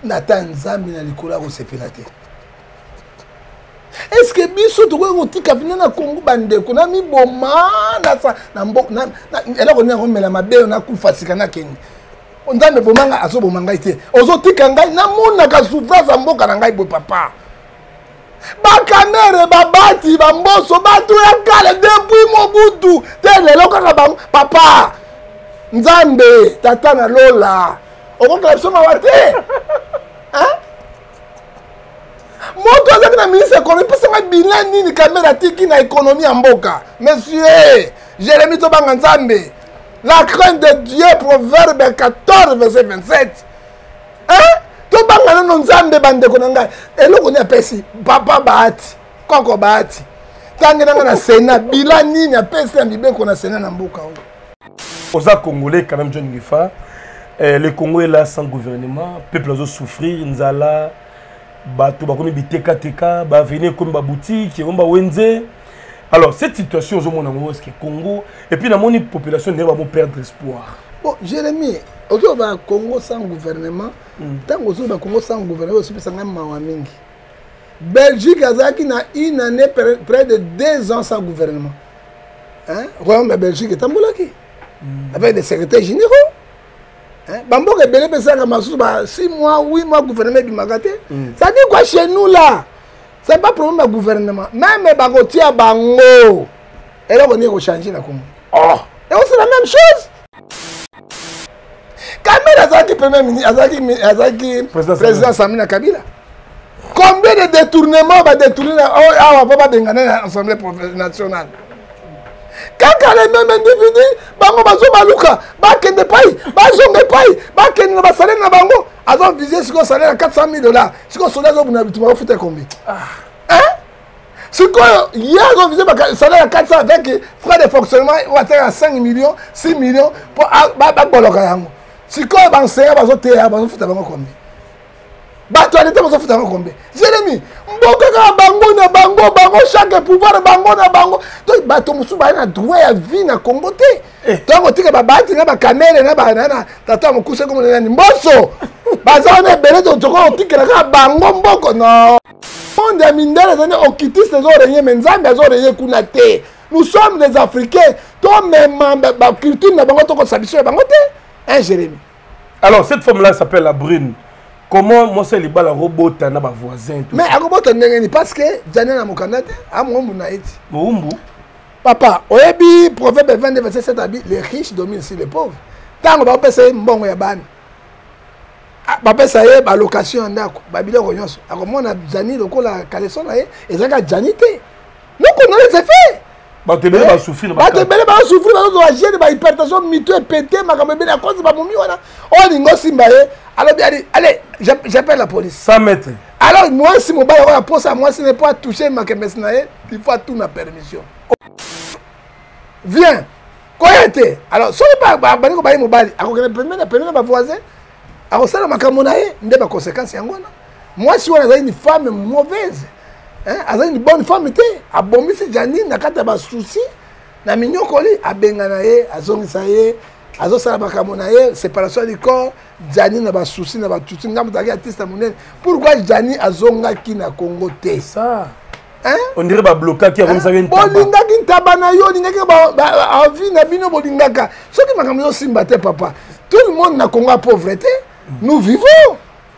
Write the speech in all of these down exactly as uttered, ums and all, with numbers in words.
Nathan Nzambi na likola ko sepela te. Est-ce que biso to ko tika vina na Congo bande ko na mi boma na sa na mbok na ela ko na ko mela mabe na ku fasika na Kenya. Nzambe bomanga azo bomanga ite. Ozo tika ngai na mona ka souffrance mboka na ngai bo papa. Ba kamere babati ba mboso batu ya kale depuis Mobutu tele lokaka ba papa Nzambe tata na lola okoka soma wate hein moto azaki na ministre économie pesa nga bilan nini kamera tiki na économie ya mboka monsieur Jérémie Tobanga Nzambe la crainte de Dieu proverbe quatorze verset vingt-sept hein Tobanga na Nzambe bande ko nanga eloko ni apesi papa bahati koko bahati tangena na Sénat bilan nini apesi na bibe ko na Sénat na mboka aux Congolais quand même John Gifa eh, le Congo est là sans gouvernement peuple a souffrir nzala bato ba komi biteka teka ba venir comme ba boutique ba wenze alors cette situation au monde est-ce que Congo et puis la moni population ne va pas perdre espoir. Bon Jérémie aujourd'hui ba Congo sans gouvernement tant que ba Congo sans gouvernement aussi ça même mawa mingi Belgique azaki na une année près de deux ans sans gouvernement hein Royaume de Belgique est tambolaki avec des secrétaires généraux. Hein? Bambo que belé pesa ka masu ba six mois, huit mois gouvernement bimagate. Ça dit quoi chez nous là? C'est pas problème de gouvernement. Même bagoti a bango. Et là on est changer la Congo. Oh, et c'est la même chose. Kamera Azaki premier ministre, Azaki Azaki président Samina Kabila. Combien de détournements va détourner ah on va pas benganer l'Assemblée nationale. Quand les mêmes individus, bango bazo baluka, bakende pai, bazonge pai, bakende na basalaire na bango, azo visé ce qu'on salaire à quatre cent mille dollars. Ce qu'on salaire zo buna bituma futa combien? Hein? Ce qu'on hier azo visé salaire à quatre cents avec frais de fonctionnement, on va à cinq millions, six millions pour ba ba boloka yango. Ce qu'on ba enseignant bazo te bazo futa bango combien? Bato alete bazo futa bango combien? Jérémie, mboka ka bango na bango bango chaque pouvoir bango na bango. Donc bato musu ba na droit ya vie na Congo te. Donc otika ba bati na ba caméra na ba na tata mukuse comme nani mboso. Baza na belé to toko otika ka bango mboko no. Monde ya mindele zane okitiste zo renye menzambe zo renye kuna te. Nous sommes des Africains. Toi même ba culture na bango toko sabiso bango te. Hein Jérémie. Alors cette femme là s'appelle la Brune. Comment moi c'est les balles robot na ba voisin tout. Mais à robot ndengeni parce que Daniel na mokandate a mwombu na eti. Mwombu. Papa, oyebi proverbe vingt-deux verset sept a dit les riches dominent sur les pauvres. Tango ba pesa mbongo ya bana. Ba pesa ye ba location ndako, ba biloko nyonso. Akomona Dani lokola kaleson na ye, ezaka Janité. Non qu'on les effets. Ba te bele ba souffrir ba. Ba te bele ba souffrir ba zo agir ba hypertension mito pété makambe bele à cause ba momi wana. O lingo simba ye. Alors bien allez, j'appelle la police. cent mètres. Alors moi si mon bail pour ça moi ce n'est pas toucher ma kemesnaye, il faut tout na permission. Viens. Quoi était? Alors si pas ba ba ko bail mon bail, ako na permis na permis na ba voisin. Ako sala makamonaye, nde ba conséquence yangona. Moi si on a une femme mauvaise, hein, a une bonne femme té, abomi se Janine na kata ba souci, na minyokoli abengana ye, azongisa ye. Azo sala makamona ye séparation du corps Jani na ba souci na ba tuti ngamu taki artiste monene pourquoi Jani azonga ki na Congo te ça hein on dirait ba bloquer qui comme ça vient taba bolinga ki taba na yo linga ki ba envie na bino bolinga ka soki makamyo simba te papa tout le monde na Congo a pauvreté nous vivons.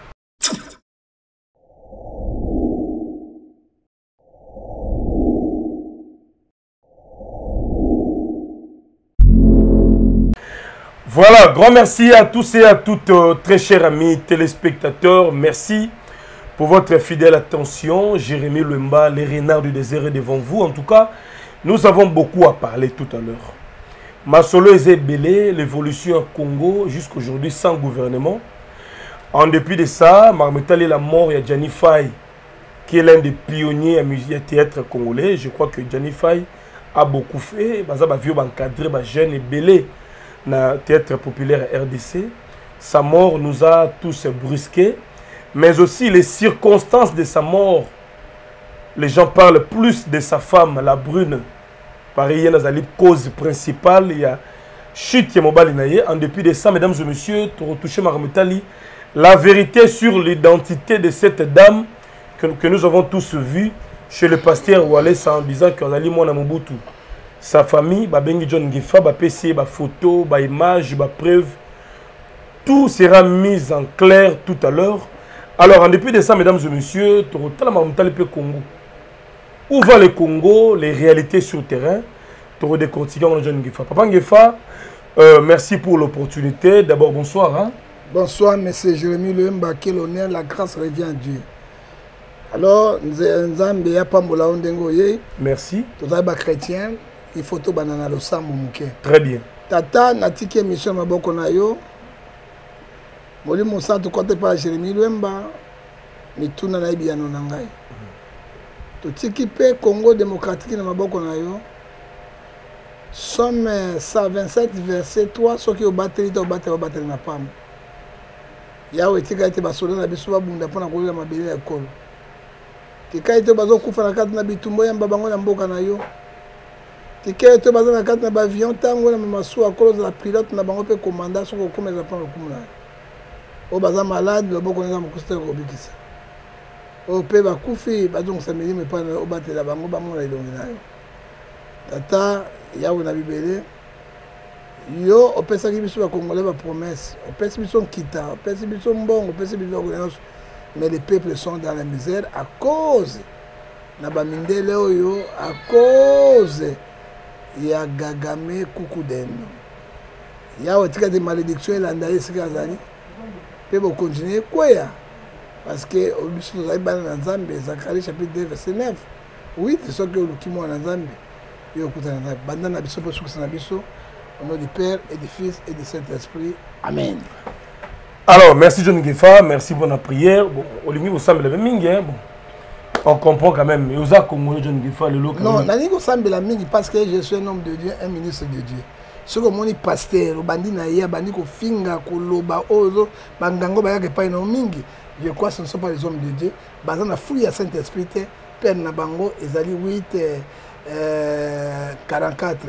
Voilà, grand merci à tous et à toutes, euh, très chers amis téléspectateurs. Merci pour votre fidèle attention. Jérémie Lemba, les renards du désert est devant vous. En tout cas, nous avons beaucoup à parler tout à l'heure. Masolo Ezebele, l'évolution au Congo jusqu'aujourd'hui sans gouvernement. En dépit de ça, Marmetali la mort, il y a Gianni Faye, qui est l'un des pionniers à musique théâtre congolais. Je crois que Gianni Faye a beaucoup fait. Baza ba vieux encadré, ba jeune et belé. Na théâtre populaire R D C, sa mort nous a tous brusqués, mais aussi les circonstances de sa mort. Les gens parlent plus de sa femme, la Brune. Pareil, il y a une cause principale, il y a chute qui est mobile. En dépit de ça, mesdames et messieurs, pour retoucher Marmetali, la vérité sur l'identité de cette dame que, que nous avons tous vue chez le pasteur Wallace en disant qu'on a moi Mobutu. Sa famille, ba bengi John Ngefa, ba P C, ba photo, ba image, ba preuve. Tout sera mis en clair tout à l'heure. Alors, en dépit de ça, mesdames et messieurs, Congo. Où va le Congo, les réalités sur le terrain? Toro de John Ngefa. Papa Ngefa, euh, merci pour l'opportunité. D'abord, bonsoir. Hein? Bonsoir, monsieur Jérémy Lemba, quel honneur, la grâce revient à Dieu. Alors, Nzambe ya pambola ondengo ye. Merci. Tous les chrétiens, il faut tout banana le sang mouké. Très bien. Tata natiki mission maboko na yo. Moli mosa to côté par Jérémy Lemba. Mituna na ibiano na ngai. To tiki pe Congo démocratique na maboko na yo. Somme cent vingt-sept verset trois soki o batterie to batterie o batterie na pam. Yawe tika ite basoda na biso babunda pona kolela mabele ya kolo. Tika ite bazo kufa na kati na bitumbo ya mbabango na mboka na yo. Tika ite bazo na kati na bavion tango na mamasu akolo za pilote na bango pe commandant soko komeza pa kumuna. O baza malade loboko na mukustero obikisa. O pe bakufi bazo nsameli me pa o batela bango bango na ilongi na yo. Tata yawe na bibele yo opesa ki biso ba congolais ba promesse opesa biso kita opesa biso mbongo opesa biso reconnaissance mais les peuples sont dans la misère à cause na ba mindele oyo à cause ya gagame kukudendo yawe tika de malédiction elanda esika zali pe bo continuer kwea parce que biso zali bana na Nzambe Zacharie chapitre deux verset neuf oui c'est ce que le kimo na Nzambe yo kutana na banda na biso po sukisa na biso. Au nom du Père et du Fils et du Saint-Esprit. Amen. Alors, merci John Ngefa, merci pour la prière. Bon, Olingi vous semble la mingi, hein? Bon, on comprend quand même. Mais osa Congo John Ngefa le local. Non, nani ko semble la mingi parce que je suis un homme de Dieu, un ministre de Dieu. Ce que mon pasteur, bandi na ya, bandi ko finga ko loba ozo, bangango ba ya ke pa ina mingi. Je crois que ce ne sont pas les hommes de Dieu. Bazan na fouille à Saint-Esprit, Père na bango ezali huit euh, quarante-quatre.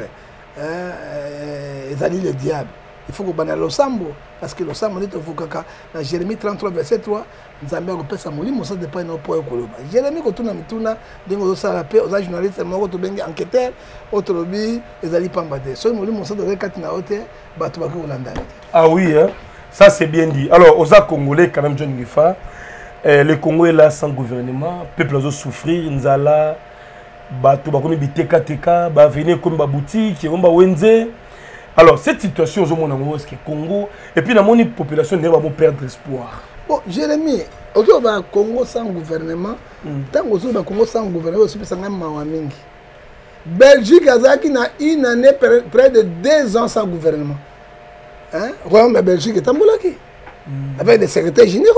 Euh, ils allaient le diable. Il faut que vous le sambo parce que le sambo est au Fukaka. Dans Jérémie trente-trois, verset trois, nous avons repéré ça. Nous avons pas nos points au Koloba. Jérémie, quand on a mis tout là, nous avons ça la paix aux journalistes, nous avons bengi enquêteurs, autres lobby, ils allaient pas battre. Soit nous avons ça de quatre na hauteur, bateau bateau Hollande. Ah oui, hein? Ça c'est bien dit. Alors, aux Congolais, quand même, John Ngefa, euh, le Congo est là sans gouvernement, le peuple a souffrir, nous allons. Bato bakomi biteka teka ba venir comme ba boutique ba wenze. Alors cette situation au monde est-ce que Congo et puis la moni population ne va pas perdre espoir. Bon Jérémy, aujourd'hui ba Congo sans gouvernement, tant que ba Congo sans gouvernement aussi ça ngam mawa mingi. Belgique azaki na une année près de deux ans sans gouvernement. Hein? Royaume de Belgique tambolaki. Avec des secrétaires généraux.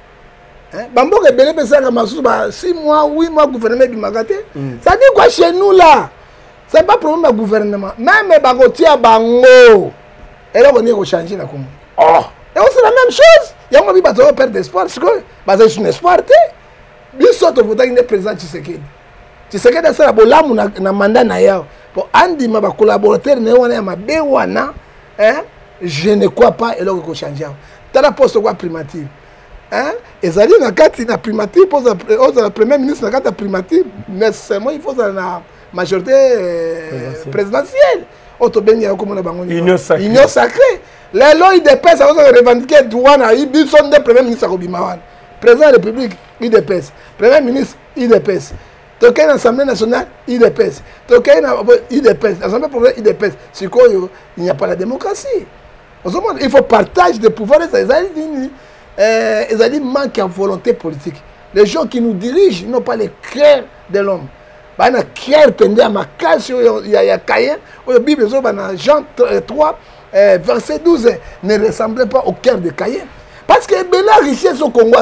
Bambo que belé pesa ka masusu ba six mois huit mois gouvernement bimagate. Ça dit quoi chez nous là? C'est pas problème de gouvernement. Même ba kotia bango. Et là on est changer la Congo. Oh, et c'est la même chose. Il y a un bato perdre d'espoir parce que ba c'est un espoir té. Biso to voter ne président Tshisekedi. Tshisekedi ça la bolamu na na mandat na yao. Pour andi ma ba collaborateur ne wana ma be wana, hein? Je ne crois pas et là on changer. Tala poste quoi primature. Hein? Et ça dit na kati na primature pose au premier ministre na kati primature nécessairement il faut la majorité euh, présidentielle. Auto bengi comme na bango union sacrée. Union sacrée. Les lois I D P S ça va revendiquer droit na ils sont des premier ministre ko bimawan. Président de la République I D P S, premier ministre I D P S. Toké na Assemblée nationale I D P S. Toké na I D P S, Assemblée provinciale I D P S. C'est quoi il n'y a pas la démocratie. Il faut partage de pouvoir et ça ils Euh, ils ont dit manque de volonté politique. Les gens qui nous dirigent n'ont pas le cœur de l'homme. Ils ont le cœur pendant à ma case, il y a Caïn, la Bible, Jean trois, euh, verset douze, ne ressemblait pas au cœur de Caïn. Parce que les richesses au Congo,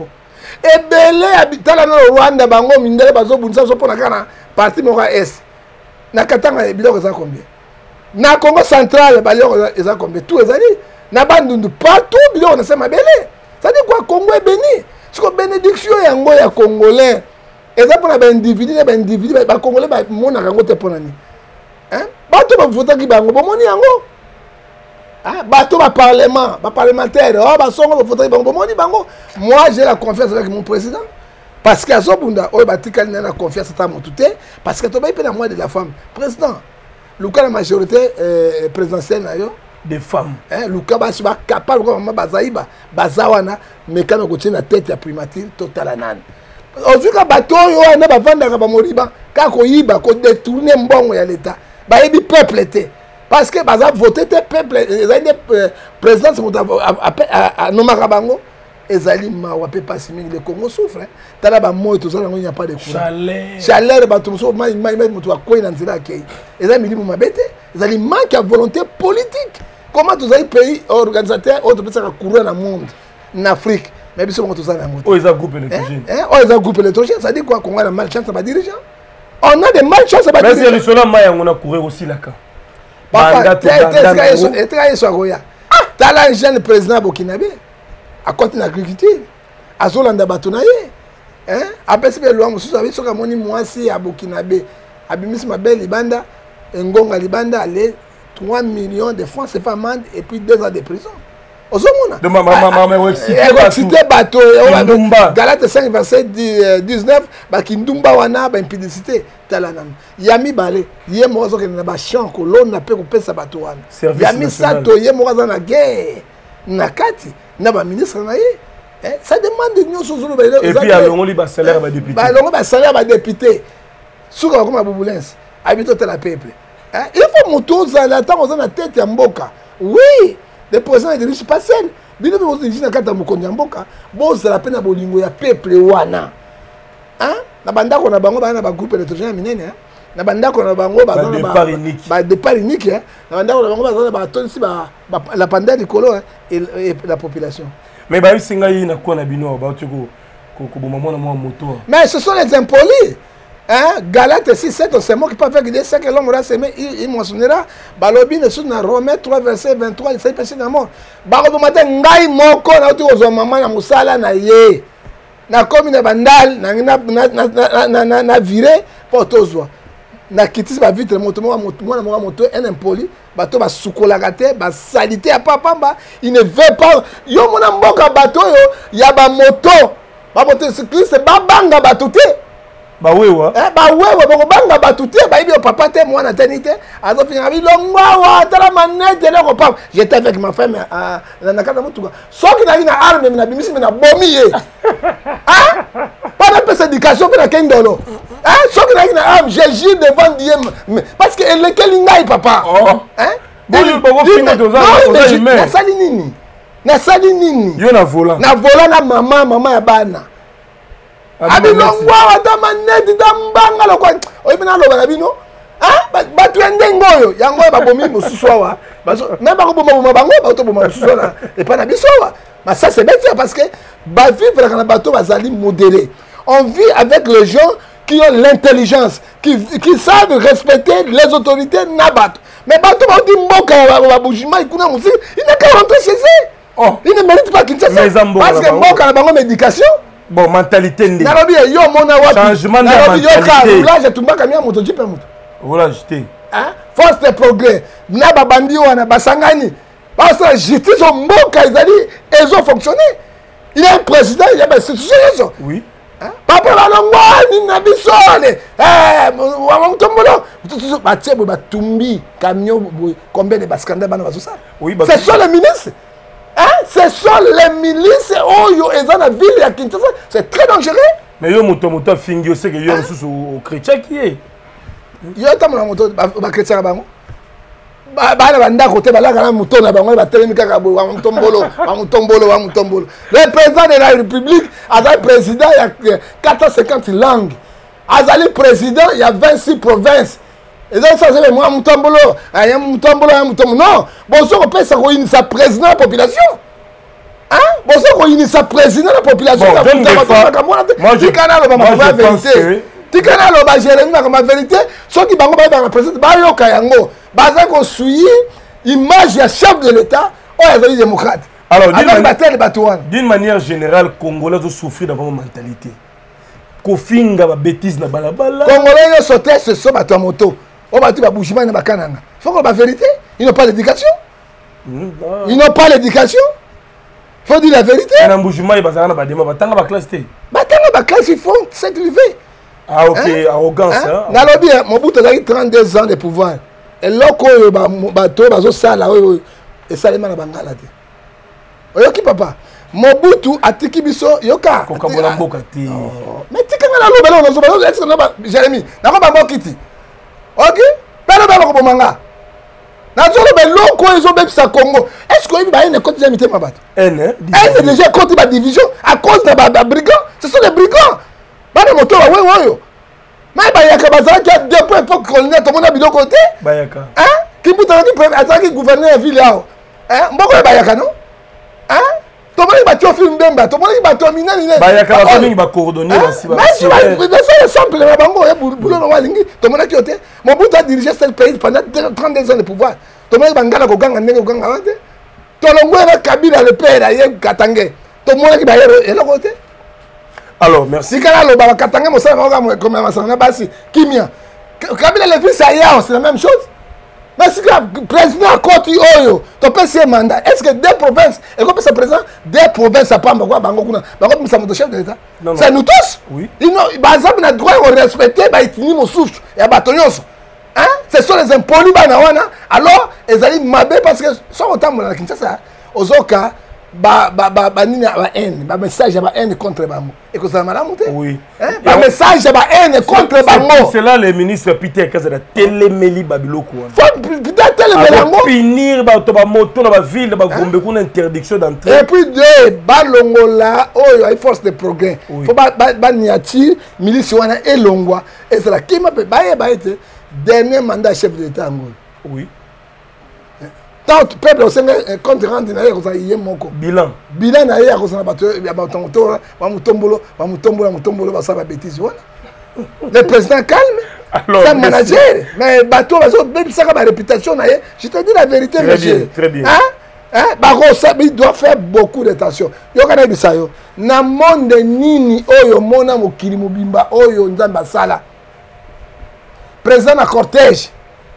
et les habitants au Rwanda, Bango, Mindele, Bazo, Bunsa, Soponakana, parti Mora Est. Na Katanga, ils ont combien? Na Congo central, ils ont combien? Tout les années. Na Bandundu, partout, ils ont ma belle. Ça dit quoi? Congo est béni. C'est que bénédiction est en Goya congolais. Et ça pour les individus, les individus, les congolais, les gens qui ont été pour nous. Hein? Pas tout le monde qui va nous Hein? Bateau, ba parlement, ba parlementaire, oh, ba songo, ba fauteuil, bango, bango, bango. Moi, j'ai la confiance avec mon président. Parce qu'à ce moment-là, oh, ba tika n'a la confiance à mon touté. Parce que tu vas la moi de la femme. Président, Lucas la majorité euh, présidentielle, d'ailleurs. Des femmes. Hein, Lucas ba suba capable de bazaïba, bazawana, mais quand on continue la tête, la primature, total anan. Aujourd'hui, quand bateau, yo, on a ba vendre ba moriba, quand on y va, qu'on détourne mbongo ya l'État, ba yebi peuple était. Parce que baza voté te peuple, les années président c'est mon à Nomarabango, les alliés mawape pas si le Congo souffre. Tala ba moi tout ça, il n'y a pas de courant. Chaleur. Chaleur, ba tout ça, ma ma ma mutu quoi dans cela qui. Les amis milimu mabete, les alliés manquent à volonté politique. Comment tous les pays organisateurs autres personnes courant dans le monde, en Afrique, mais bien sûr tout ça dans le monde. Oh ils ont groupe électrogène. Hein? Oh ils ont groupe électrogène, ça dit quoi qu'on a la malchance à ba dirigeant. On a des malchances à ba dirigeant. Mais c'est le maya on a couru aussi là-bas. Papa, tu es très sur Goya. Tu as un jeune président burkinabé à côté de l'agriculture. À Zolanda Batonaye. Après, c'est le loi, je suis sûr que moi, si à Burkinabé, à Bimis Mabel Libanda, Ngonga Libanda, allait trois millions de francs, c'est pas amende et puis deux ans de prison. De ma maman, mais excité bateau, Galate cinq, verset dix-neuf, Bakindumba wana, ba impudicité, talanam. Yami balé, yé mozo que na champ que l'on n'a pas coupé sa bateau wana. Yami sato, yé mozo na guerre, nakati, na ba ministre na yé. Ça demande de nous sur le et puis alors on lui ba salaire ba député. Ba longo ba salaire ba député. Souka comme Aboubulens, habito tel la peuple. Il faut moto za la temps on a tête ya mboka. Oui. Les présidents ne dirigent pas seuls. Bien que vous dirigez dans le cadre de Mboka, vous avez la peine de bolingo ya peuple wana. Hein? Na banda ko na bango ba na ba groupe électrogène minene hein. Na banda ko na bango ba na départ unique. Ba départ unique hein. Na banda ko na bango ba na ba tonsi ba la pandémie du colo et la population. Mais ba singa yi na ko na bino ba tuko ko ko bomamo na moto. Mais ce sont les impolis. Hein? Galate six sept, c'est moi qui peux faire que c'est que l'homme aura semé, il mentionnera. Balobi ne sous na Romains trois verset vingt-trois, il s'est passé dans mort. Balobi matin ngai moko na uti ozo mama na musala na ye. Na komi na bandal na na na na na na viré pour tozwa. Na kitisi ba vitre moto mo moto mo na moto un impoli, bato ba sukola gate, ba salité à papa, il ne veut pas yo mona mboka bato yo, ya ba moto. Ba moto cycliste ba banga bato te. Bah oui ouais. Eh bah oui ouais bon banga batuté bah il papa te moi na tenité azo finir bi longwa wa tala manette le repas j'étais avec ma femme à na kata mutuka so ki na ina arme na bimisi na bomi ye hein pas de petite éducation pour la kendolo hein so ki na ina arme j'ai gis devant Dieu parce que lequel ngai papa hein bon il bon finir deux ans na sali nini na sali nini yo na volant na volant na maman maman ya bana abilongwa ata maneti tambanga lokwa oyibina loba na bino ah batu endengo oyo yango babomi mosusu awa na ba ko boma boma bango ba to boma mosusu na et pas na biso wa mais ça c'est bête parce que ba vivre dans bateau bazali modéré on vit avec les gens qui ont l'intelligence qui qui savent respecter les autorités na bateau mais bateau ba di mboka ba bujima ikuna musi il n'a qu'à rentrer chez eux oh il ne mérite pas qu'il se parce que mboka na bango médication. Bon, mentalité ndé. Nalobi yo mona wapi. Changement de mentalité. Là, je tombe kamia moto jipe moto. Voilà, jeté. Hein? Force de progrès. Na ba bandi wana basangani. Parce que justice au mboka ezali ils ont fonctionné. Il y a un président, il y a des institutions. Oui. Hein? Papa la longwa ni na bisole. Eh, wa mtombolo. Ba tshebo ba tumbi camion combien de baskanda bana bazo ça. Oui, bah. C'est ça le ministre. Hein? Ce sont les milices oh yo et dans la ville ya Kinshasa, c'est très dangereux. Mais yo moto moto fingi c'est que yo sous au chrétien qui est. Yo ta mon moto ba chrétien bango. Ba ba na banda côté ba la kana moto na bango ba telemi kaka bo wa mutombolo, wa mutombolo, wa mutombolo. Le président de la République a le président il y a quatre cent cinquante langues. Azali président il y a vingt-six provinces. Et donc ça c'est moi mutombolo, ay mutombolo, ay mutombolo. Non, bon ça on peut ça réunir sa président la population. Hein? Bon ça réunir sa président la population. Bon, moi je canal ba ma vérité. Ti canal ba Jérémie ba ma vérité, ceux qui bango ba ba président ba yo kayango, ba za ko suyi image ya chef de l'état, oh azali démocrate. Alors d'une manière générale congolais ont souffert d'avoir une mentalité. Kofinga ba bêtise na balabala. Congolais sauter ce sont bato moto. On va tout ba bougima na bakananga. Faut que la vérité, ils n'ont pas d'éducation. Mm, ah. Ils n'ont pas l'éducation. Il faut dire la vérité. Un embouchement, il va dans la classe. Dans la classe, ils font cette levée. Ah, ok, hein? Arrogance. Hein? Dans le bien, mon bout a trente-deux ans de pouvoir. Et là, quand il y a bateau, il y a ça, et ça, il y a bangala. Oyoki papa. Mobutu a tiki biso yoka. Kokabola mboka te. Mais tika na loba na zoba est-ce que na Jérémy na ko ba mokiti. OK? Pelo ba ko manga. Na zolo be loko ezo be sa Congo. Est-ce que ba une côté jamais ma bato? N hein? Elle déjà côté ba division à cause de ba brigands. Ce sont des brigands. Ba na moto wa wewe yo. Mais ba yaka bazan qui a deux points pour colonel tout le monde a biloko côté. Ba yaka. Hein? Qui bouta qui ataki gouverneur ville là. Hein? Mboko ba yaka non? Hein? Tout le monde va te faire une bemba, tout le monde va te dominer. Bah, il y a quand même qui va coordonner. Mais si tu vas faire simple, tout le monde qui a été. Mon bout a dirigé ce pays pendant trente-deux ans de pouvoir. Tout le monde va gagner au gang, au gang, au gang. Tout le monde va Kabila le père, il y a Katangé. Tout le monde qui va y aller là côté. Alors, merci. Si Kabila le Katangé, mon sang va comme un sang, basi, Kimia. Kabila le fils ailleurs, c'est la même chose. Mais si le président a continué, tu peux faire mandat. Est-ce que des provinces, et comme ça président, des provinces à Pamba, chef de l'État, c'est nous tous. Oui. Par exemple, on a droit de respecter, ils ont souffle, et à bâtonnos. Hein? Ce sont les impolis, alors, ils allaient m'aber parce que, sans autant, on a Kinshasa, aux autres cas, ba ba ba ba nini ba haine ba message ba haine contre bango et que ça m'a monté oui hein ba message ba haine contre bango c'est là le ministre Peter Kazada téléméli babiloko faut Peter téléméli bango punir ba to ba moto na ba ville ba gombe kuna interdiction d'entrée et puis deux balongola oh il force de progrès faut ba ba niati milice wana elongwa et c'est là qui m'a ba ba été dernier mandat chef de l'État ngolo oui. Tant que peuple au Sénégal compte rendre na yeko ça yemoko bilan bilan na yeko ça bato ya batonto ba mutombolo ba mutombolo mutombolo ba ça ba bêtise voilà le président calme alors c'est manager mais bato bazo même ça ba réputation na ye je te dis la vérité très monsieur bien, très bien hein hein ba rosa il doit faire beaucoup d'attention yo kana bisayo na monde nini oyo mona mokili mobimba oyo nzamba sala président na cortège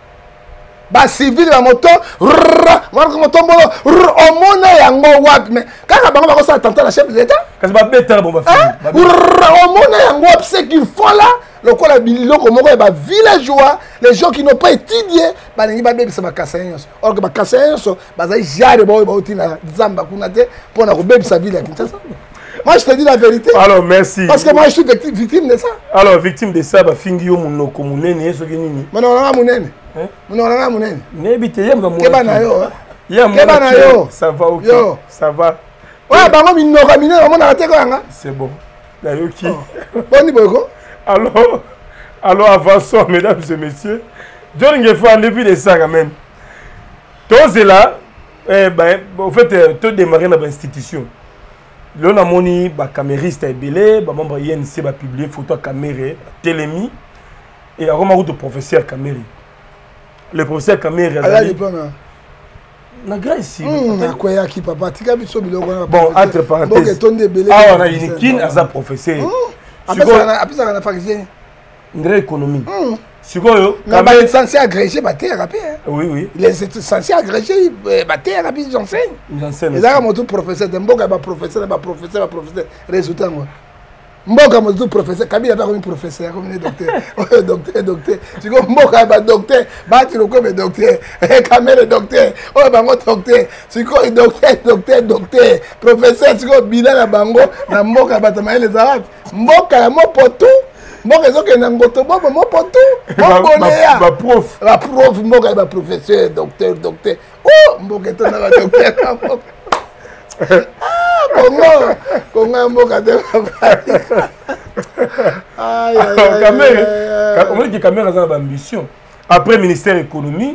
ba civil la moto marque moto mbolo omona yango wapi mais kaka bango bako ça attentat la chef de l'État kasi ba beta bon ba fini omona yango wapi c'est qu'il faut là le quoi la biloko moko ba villageois les gens qui n'ont pas étudié ba ningi ba bebisa ba kasayenso or que ba kasayenso ba za jare ba ba utina zamba kuna te pona ko bebisa ville ya Kinshasa. Moi je te dis la vérité. Alors merci. Parce que moi je suis victime de ça. Alors victime de ça ba fingi yo munoko munene yeso nini. Mana na munene. Hein? Munona munene. Nebite yamba munene. Keba na yo. Keba na yo. Ça va OK. Yo. Ça va. Ouais bango minoko minene on a teko yanga. C'est bon. Na yo ki. Boni boyko. Alors alors avançons mesdames et messieurs. John Ngefo depuis de ça quand même. Tous là eh ben en fait tout démarrer dans l'institution. Là, on a moni ba camériste ebele, ba membre I N C ba publier photo caméra, télémi et à Roma de professeur Caméry. Le professeur Caméry a dit diplôme. Na grâce ici. Na koya ki papa, tika biso biloko. Bon, entre parenthèses. Ah, on a une kin as professeur. Après ça on a fait une économie. Sikoyo, quand même censé agréger ba thérapie. Oui oui. Les censé agréger ba thérapie ils enseignent. Ils enseignent. Les gars moto professeur de mboka ba professeur ba professeur ba professeur résultat moi. Mboka moto professeur Kabila ba comme professeur comme docteur. Docteur docteur. Siko mboka ba docteur, ba ti loko be docteur. Eh Kamere docteur. Oh bango docteur. Siko docteur docteur docteur. Professeur siko bila na bango na mboka ba tamaye les arabes. Mboka ya mo poto. Mboka ezoke na ngoto bobo mo poto mokoleya ba prof ba prof mboka ba professeur docteur docteur oh mboka to na ba docteur ah Congo Congo mboka de aïe aïe caméra on dit caméra ça ambition après ministère économie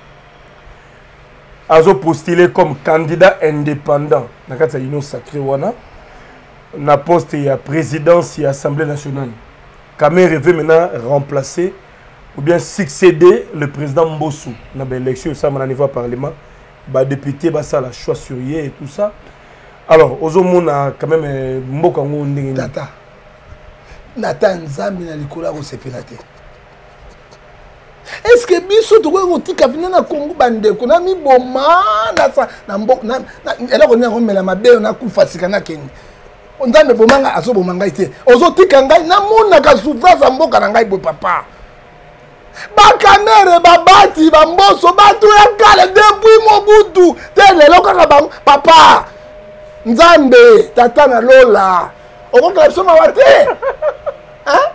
azo postulé comme candidat indépendant dans kati ya union sacrée wana na poste ya présidence et assemblée nationale. Caméry veut maintenant remplacer ou bien succéder le président Mbossou dans l'élection au niveau du Parlement. Les députés ont fait la choix sur hier et tout ça. Alors, aujourd'hui, a quand même Mboka Ngondé. Tata. Nata Nzambi na likola ko sepelate. est-ce que biso to ko tika vina na Congo bande ko na mi boma na sa na mbo na ela ko na ko mela mabe na kufa sikana keni onzambe bomanga aso bomanga ite ozo tika ngai na mona ka souffrance mboka na ngai bo papa ba kamere babati ba mboso batu ya kale depuis Mobutu te lelo kaka ba papa nzambe tata na lola okoka soma wate hein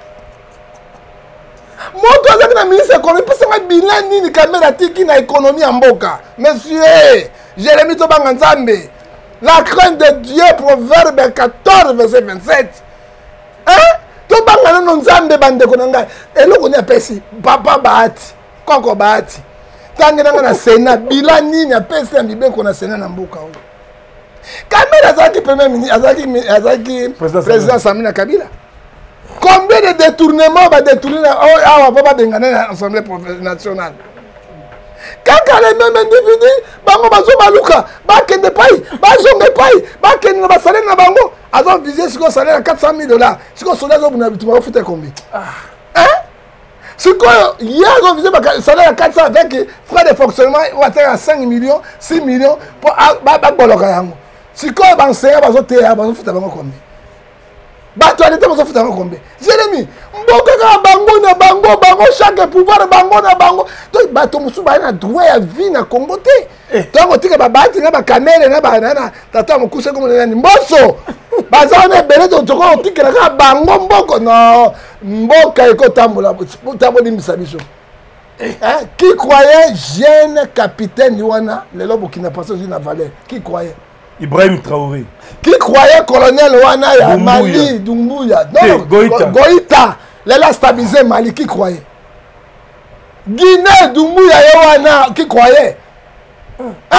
moto azaki na ministre économie pesanga bilan nini kamera tiki na économie ya mboka monsieur Jérémie tobanga nzambe la crainte de Dieu proverbe quatorze verset vingt-sept hein tobanga nano nzambe bandeko na ngai eloko ni apesi papa bahati koko bahati tangi nanga na Sénat bilan nini apesi na bibeko na Sénat na mboka oyo kamera azaki premier ministre azaki azaki président Samina Kabila. Combien de détournements va détourner à va bengana na Assemblée nationale? Kaka les mêmes individus bango bazo baluka ba kende pai ba zonge pai ba kende na basale na bango azon visé siko salaire à quatre cent mille dollars siko soldat zo buna bitu ba futa combien? Hein? Siko hier on visé ba salaire à quatre cents avec frais de fonctionnement on va à cinq millions six millions pour ba ba boloka yango. Siko ba enseignant bazo te bazo futa bango combien? Bato alete bazo futa bango combien? Jérémie mboka ka bango na bango bango chaque pouvoir bango na bango donc bato musu ba na droit ya vie na Congo te donc tika ba bati na ba kamera na ba na tata mukuse comme na mboso bazana bele to toko tika ka bango mboko no mboka eko tambola tambola misabiso hein qui croyait jeune capitaine Yohana le lobo qui n'a pas sur la valeur qui croyait Ibrahim Traoré. Qui croyait colonel Wana ya Mali, Doumbouya. Non, Goïta. Goïta. Il a stabilisé Mali, qui croyait. Guinée, Doumbouya, Wana, qui croyait. Hein?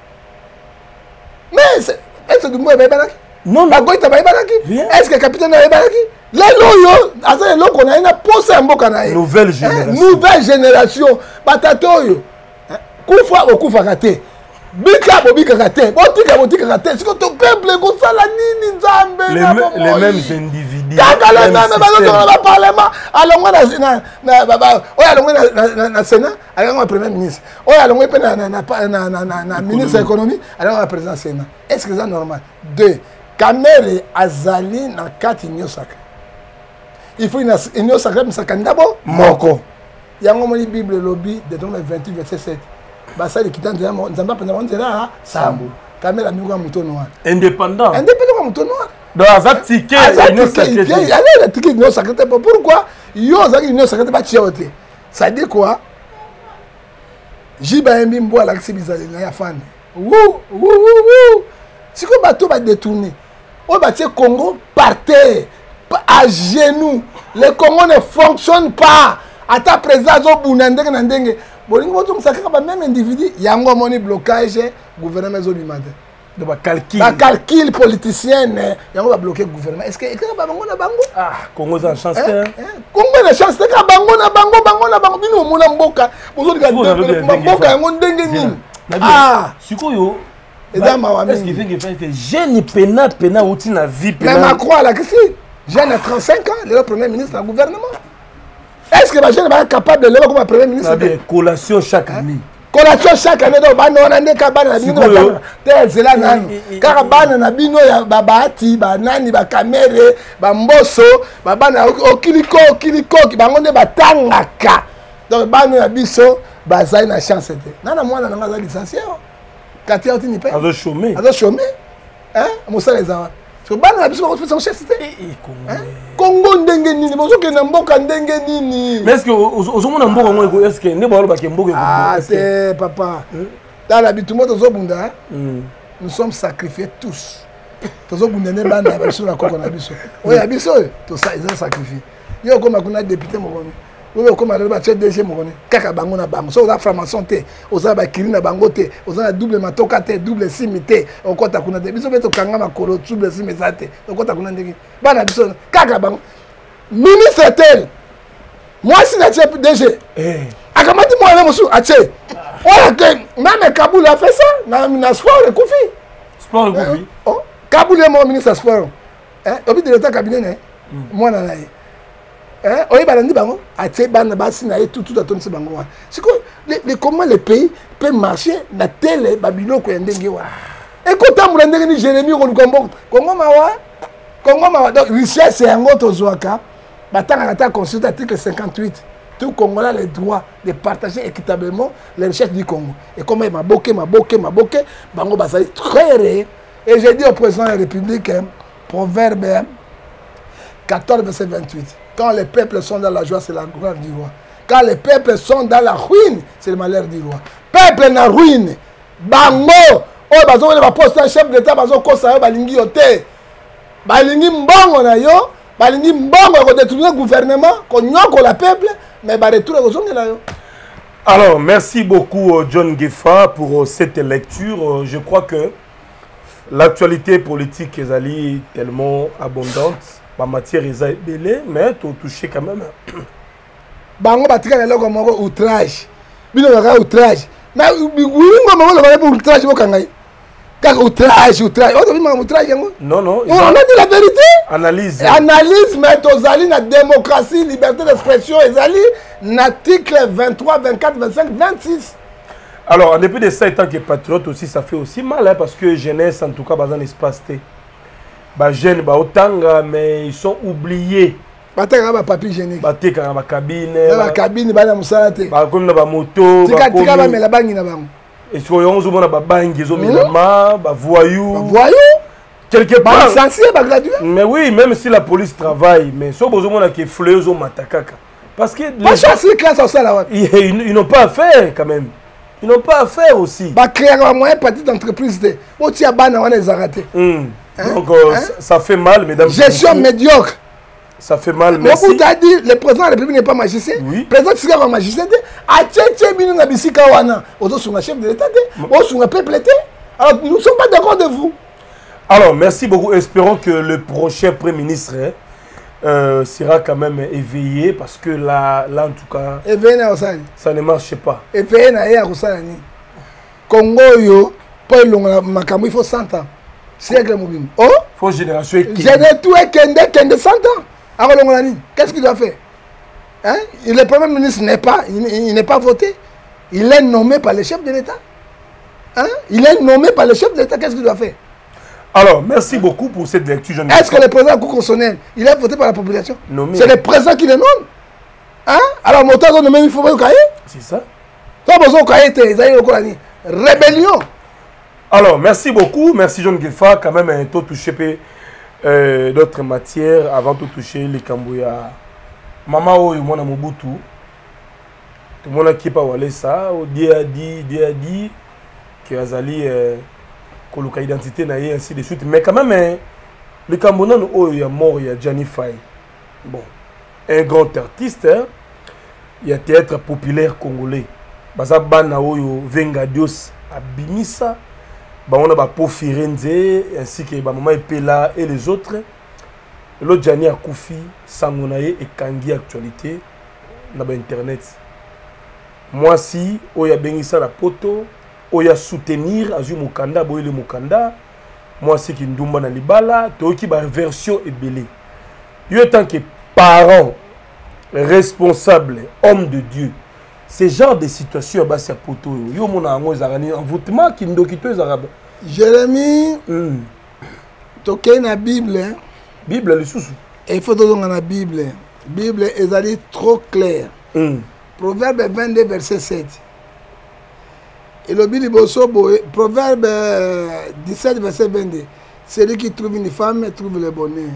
Mais est-ce que Doumbouya est Banaki? Non, non. Goïta est Banaki? Est-ce que le capitaine est Banaki? Les loyaux, c'est là qu'on a une pose un beau canal. Nouvelle génération. Nouvelle génération. Batatoyo. Koufa ou Koufa raté. Bika bobika kate, botika botika kate, siko to peuple ko sala nini nzambe na les mêmes individus. Kaka la même bazo dans le parlement, alongo na na baba, oya alongo na na Sénat, alongo na premier ministre. Oya alongo pe na na na na na ministre économie, alongo na président Sénat. Est-ce que c'est normal? Deux, Kamere azali na kati nyo sacré. Il faut une union sacrée msakandabo moko. Yango moni Bible lobby de vingt-huit verset sept. Basali kitanda nzamba nzamba penda wanzela sambu kamera miwa muto noir indépendant indépendant muto noir donc azatike union sacrée allez la tike union sacrée pourquoi yo zaki union sacrée ba tiote ça dit quoi jiba embi mbo la kisibizali na ya fan wou wou wou siko bato ba détourner on ba tie Congo par terre à genoux le Congo ne fonctionne pas à ta présence au bunandenge na ndenge bolingo boto musaka ba même individu yango moni blocage gouvernement zo bimade de ba calcul ba calcul politicien yango ba bloquer gouvernement est-ce que ka ba bango na bango ah Congo za chance hein Congo na chance ka bango na bango bango na bango bino mona mboka bozo dika mboka yango ndenge nini ah sikoyo eza mawami est-ce qu'il fait que fait jeune pena pena outi na vie pena mais Macron la kisi jeune à trente-cinq ans le premier ministre du gouvernement. Est-ce que les gens sont capables de lever comme premier ministre? Collation chaque année. Collation chaque année. Donc, on a des cabanes à bino. C'est là, car bana na bino ya babati, banani, ba kamere, ba mboso, ba bana okiliko, okiliko, ki bangonde ba tangaka. Donc, bana na biso, ba zai na chance te. Nana mwana na ngaza licencié. Katia oti ni pe. Azo chômé. Azo chômé. Hein? Moussa les awa. So bana na biso ko fait son chef c'était. Congo ndenge nini bozo ke na mboka ndenge nini. Mais est-ce que ozomona mboka ngo est-ce que ne ba ba ke mboka ah c'est papa dans la bitumo tozo bunda nous sommes sacrifiés tous tozo bunda ne bana ba biso na koko na biso oya biso to ça ils ont sacrifié yo comme kuna député mokoni oyo comme ale ba chef D G mokoni kaka bango na bango so oza franc-maçon te oza ba kiri na bango te oza na double matoka te double simité okota kuna de biso beto kanga makolo double simité te okota kuna ndenge bana biso kaka bango ministre tel moi si na chef D G eh akamati moi même sou ache oya ke même Kaboul a fait ça na na sport le Koufi sport le Koufi oh Kaboul est mon ministre sport hein obi directeur cabinet né moi na nae Hein? Oui, balandi bango. Atie bana basi na tout tout attendre ce bango. C'est quoi les comment les pays peuvent marcher na télé babino ko ndenge wa. Écoute amula ndenge ni Jérémie Ronkombo. Congo mawa. Congo mawa. Donc richesse c'est un autre zoaka. Batanga ta constitution article cinquante-huit. Tout Congolais a le droit de partager équitablement les richesses du Congo. Et comme il m'a boqué, m'a boqué, m'a boqué, bango basali très rare. Et j'ai dit au président de la République, hein, proverbe quatorze, verset vingt-huit. Quand les peuples sont dans la joie, c'est la gloire du roi. Quand les peuples sont dans la ruine, c'est le malheur du roi. Peuple na ruine. Bango. Oh, bazo le poste un chef d'État, bazo kosa yo balingi yote. Balingi mbongo na yo, balingi mbongo ko détruire le gouvernement, ko nyoko la peuple, mais ba retour ko zonga yo. Alors, merci beaucoup John Gefa pour cette lecture. Je crois que l'actualité politique est allée tellement abondante. Ma matière est belée, mais tu as touché quand même. Bango batika na loko moko outrage. Bino baka outrage. Mais oui, maman le va pour outrage bokangai. Car outrage, outrage. Oh, tu m'as outrage yango? Non non, on a dit la vérité. Analyse. Analyse mais tozali na démocratie, liberté d'expression, ezali l'article vingt-trois, vingt-quatre, vingt-cinq, vingt-six. Alors, en dépit de ça, étant que patriote aussi, ça fait aussi mal, hein, parce que jeunesse, en tout cas, dans l'espace T. Bah, jeunes, bah, autant, mais ils sont oubliés. Bah, t'as un papier génique. Bah, t'es dans la cabine. Dans la cabine, bah, dans la bah, comme dans la moto. Tika, tika, bah, mais la banque, et sur les onze, on a banque, ils ont mis la main, bah, voyou. Voyou. Quelque part. Bah, censé, bah, gradué. Mais oui, même si la police travaille, mais si on a qui fleuve, on m'attaque. Parce que. Pas chasser classe au salaire. Ils, ils n'ont pas à faire, quand même. Ils n'ont pas à faire aussi. Bah, créer un moyen petite entreprise. Bon, tu as ban, on les a ratés. Mm. Hein? Donc, euh, hein? ça, ça fait mal, mesdames. Gestion médiocre. Ça fait mal, mais merci. Mais vous avez dit, le président de la République n'est pas magicien. Oui. Le président Tshisekedi est magicien. A tchétché, bino na bisika wana. Ozo sunga chef de l'État. Ozo sunga peuple. Alors, nous ne sommes pas d'accord de vous. Alors, merci beaucoup. Espérons que le prochain Premier ministre euh, sera quand même éveillé. Parce que là, là en tout cas, éveillé ça ne marche pas. Éveillé na ya Rosalani. Congo yo, pour le makamou, il faut cent ans. Siècle mobile. Oh? Il faut génération et Génération tout est kende, kende cent ans. Alors, qu'est-ce qu'il doit faire? Hein? Le Premier ministre n'est pas, il, il n'est pas voté. Il est nommé par le chef de l'État. Hein? Il est nommé par le chef de l'État. Qu'est-ce qu'il doit faire? Alors, merci beaucoup pour cette lecture. Est-ce que le président du Cour constitutionnel, il est voté par la population? C'est le président qui le nomme. Hein? Alors, mon temps, il faut pas cahier. C'est ça. Toi, besoin de cahier, rébellion. Alors, merci beaucoup. Merci, John Gefa. Quand même, un taux touché euh, d'autres matières avant de toucher les Cambouya. Maman, oh, moi, dans Mobutu. Tout le monde qui parle de ça. Dieu a dit, Dieu a dit que Azali, euh, que l'identité n'a ainsi de suite. Mais quand même, hein, les Cambouya, oh, il y a mort, il y a Gianni Faye. Bon, un grand artiste. Hein, il y a théâtre populaire congolais. Baza Bana, oh, Venga Dios, Abimisa. Bah, on a bah, pour Firenze ainsi que bah, Maman Epela et les autres. L'autre Gianni Akoufi, Sangonaye et Kangi actualité dans internet. Moi si, on a bénissa la poto, on a soutenir Azu Mukanda, Boyle Mukanda. Moi si qui ndumba na libala, to qui ba version est belé. Yo tant que parent responsable, homme de Dieu. Ce genre de situation bah c'est poto yo mona ngo zarani envoûtement qui ndokito zarab Jérémie mm. Toké na Bible hein? Bible le sous il faut donc dans la Bible Bible est allé trop clair mm. Proverbe vingt-deux verset sept et le Bible bosso Proverbe dix-sept verset vingt-deux celui qui trouve une femme trouve le bonheur.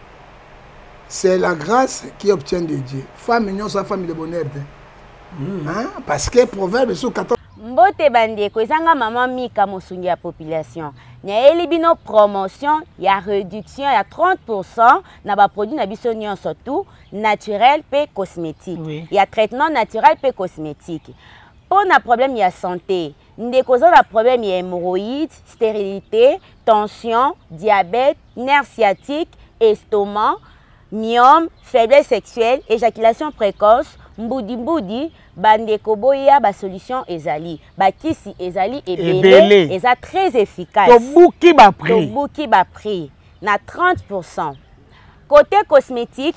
C'est la grâce qui obtient de Dieu. Femme union sa femme le bonheur. Mm. Hein? Parce que Proverbe sur quatorze. Mbote bandeko ezanga maman Mika mosungi ya population. Nya elibino promotion ya réduction ya trente pour cent na ba produit na biso nyonso tout naturel pe cosmétique. Oui. Ya traitement naturel pe cosmétique. Pour na problème ya santé, ndeko za na problème ya hémorroïdes, stérilité, tension, diabète, nerf sciatique, estomac, myome, faiblesse sexuelle, éjaculation précoce, mboudi mboudi, bandeko boya ba solution ezali. Ba kisi ezali ebele, eza très efficace. To bouki ba prix. To bouki ba prix na trente pour cent. Côté cosmétique,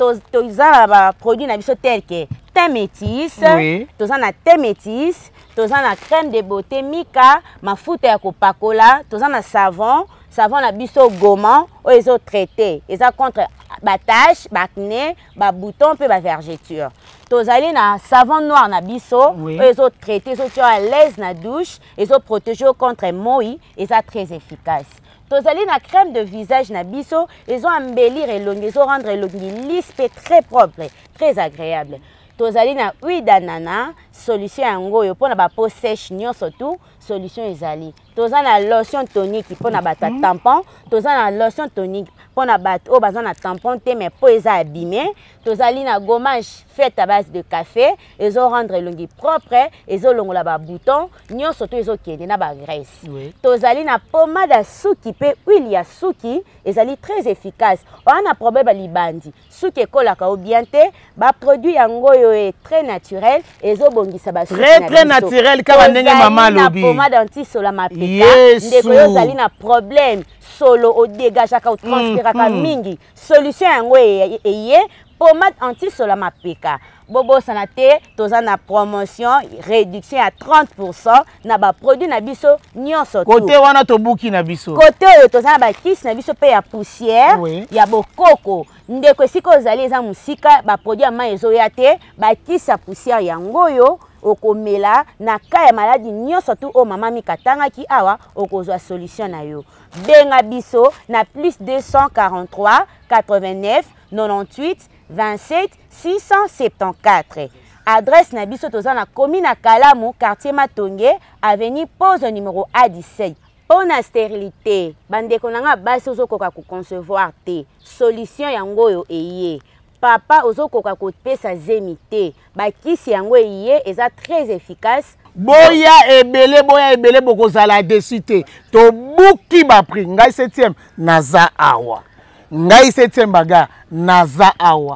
toza na produit na biso tel que thé métis, oui. toza na thé métis, toza na crème de beauté Mika, mafuta ya kopakola, toza na savon, savon na biso gommant, oyo ezo traité, eza contre ba tache, ba acné, ba bouton pe ba vergeture. Tozali na savon noir na biso, oui. oyo ezo traité, ezo tia à l'aise na douche, ezo protéger contre moi, eza très efficace. Tozali na crème de visage na biso, ils ont embellir elongi, ils ont rendre elongi lisse et très propre, très agréable. Tozali na huile d'ananas, solution yango yo pona ba peau sèche nyonso tout, solution ezali. Tozali na lotion tonique pona ba tampon, tozali na lotion tonique pona ba o bazana na tampon te mais peau eza abîmé. Tozali na gommage fait à base de café, ils ont rendre elongi propre, ils ont longola ba bouton, nyonso tout ils ont kende na ba graisse. Oui. Tozali na pommade à suki pe huile ya suki, ezali très efficace. On a problème ba libandi. Suki kolaka ou bien te, ba produit yango yo est très naturel, ezo bongisa ba suki très très naturel kama ndenge mama lobi. Pommade anti-sola peka, ndeko yo zali na problème solo o dégagaka o transpiraka mm, mm. mingi. Solution yango eye pommade anti-sola peka. Bobo sanate, toza na promotion, réduction à trente pour cent na ba produit na biso nyonso tout. Côté wana tobuki na biso. Côté oyo toza na ba kiss na biso pe ya poussière, oui. Ya bokoko. Ndeko siko ozali eza musika ba produit ama ezoya te, ba kiss ya poussière yango yo okomela na ka ya maladie nyonso tout o mama mikatanga ki awa okozwa solution na yo. Benga biso na plus deux cent quarante-trois quatre-vingt-neuf quatre-vingt-huit vingt-sept six cent soixante-quatorze. Adresse na biso toza na commune na Kalamu, quartier Matonge, avenue Pose numéro A dix-sept. Pour la stérilité, bandeko nanga basi ozokoka ko concevoir te. Solution yango yo eye. Papa ozokoka ko pesa zemite. Ba kisi yango eye eza très efficace. Boya ebele boya ebele bokozala desite. To buki ba prix ngai septième naza awa. Ngai septième baga naza awa.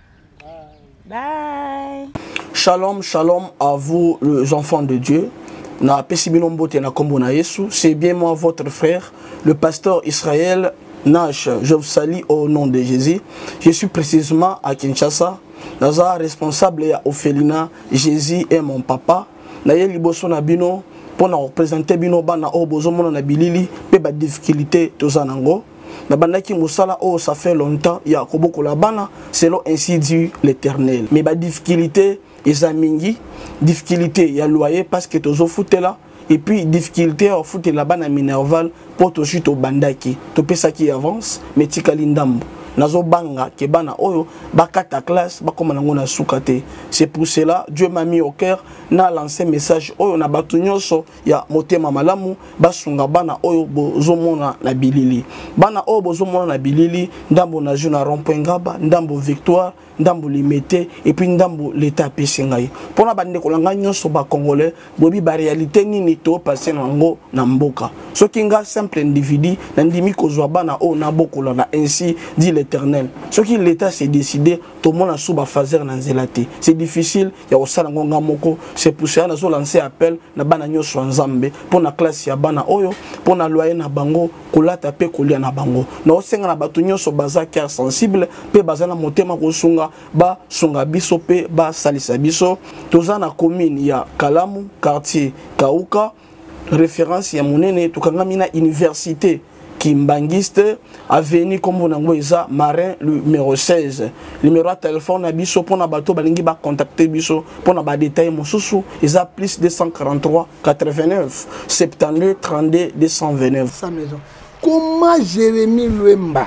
Bye. Shalom, shalom à vous les enfants de Dieu. Na Pesibilombote na Kombo na Yesu, c'est bien moi votre frère, le pasteur Israël Nash. Je vous salue au nom de Jésus. Je suis précisément à Kinshasa. Naza responsable ya Ophelina, Jésus est mon papa. Na ye liboso na bino pour na représenter bino bana o bozomona na bilili pe ba difficulté tozanango. Na bandaki musala oh ça fait longtemps ya koboko la bana selon ainsi dit l'Éternel. Mais ba difficulté ezamingi, difficulté ya loyer parce que tozo foutela et puis difficulté au foot la bana minerval pour to chute au bandaki. To pesa qui avance mais tikali ndambo. Nazo banga ke bana oyo bakata classe bakoma nango na sukate. C'est pour cela Dieu m'a mis au cœur na lancé message oyo na batu nyonso ya motema malamu basunga bana oyo bozomona na bilili. Bana oyo bozomona na bilili ndambo na juna rond-point Ngaba, ndambo Victoire, ndambo Limete et puis ndambo l'état pesengai. Pona bande ko langa nyonso ba congolais bobi ba réalité nini to passer nango na mboka. Soki nga simple individu na ndimi kozwa bana oyo na bokola na ainsi dit l'Éternel. Ce qui l'État s'est décidé, tout le monde a sous fazer na zelati. C'est difficile, il y a aussi ngonga moko. C'est pour ça que nous lancé appel na bana nyoso nzambe pour na classe ya bana oyo, pour na loyer na bango, kolata pe kolia na bango. Na osenga na batu nyoso baza cœur sensible, pe baza na motema ko sunga ba sunga biso pe ba salisa biso. Toza na commune ya Kalamu, quartier Kauka, référence ya monene tukangami na université Kimbangiste, avenue comme on a Marin numéro seize. Numéro de téléphone, biso pour na bateau, balingi ba contacter biso pour na ba détail mon sousou, ils a plus deux cent quarante-trois quatre-vingt-neuf soixante-douze trente-deux deux cent vingt-neuf. Sa maison. Comment Jérémie Luemba?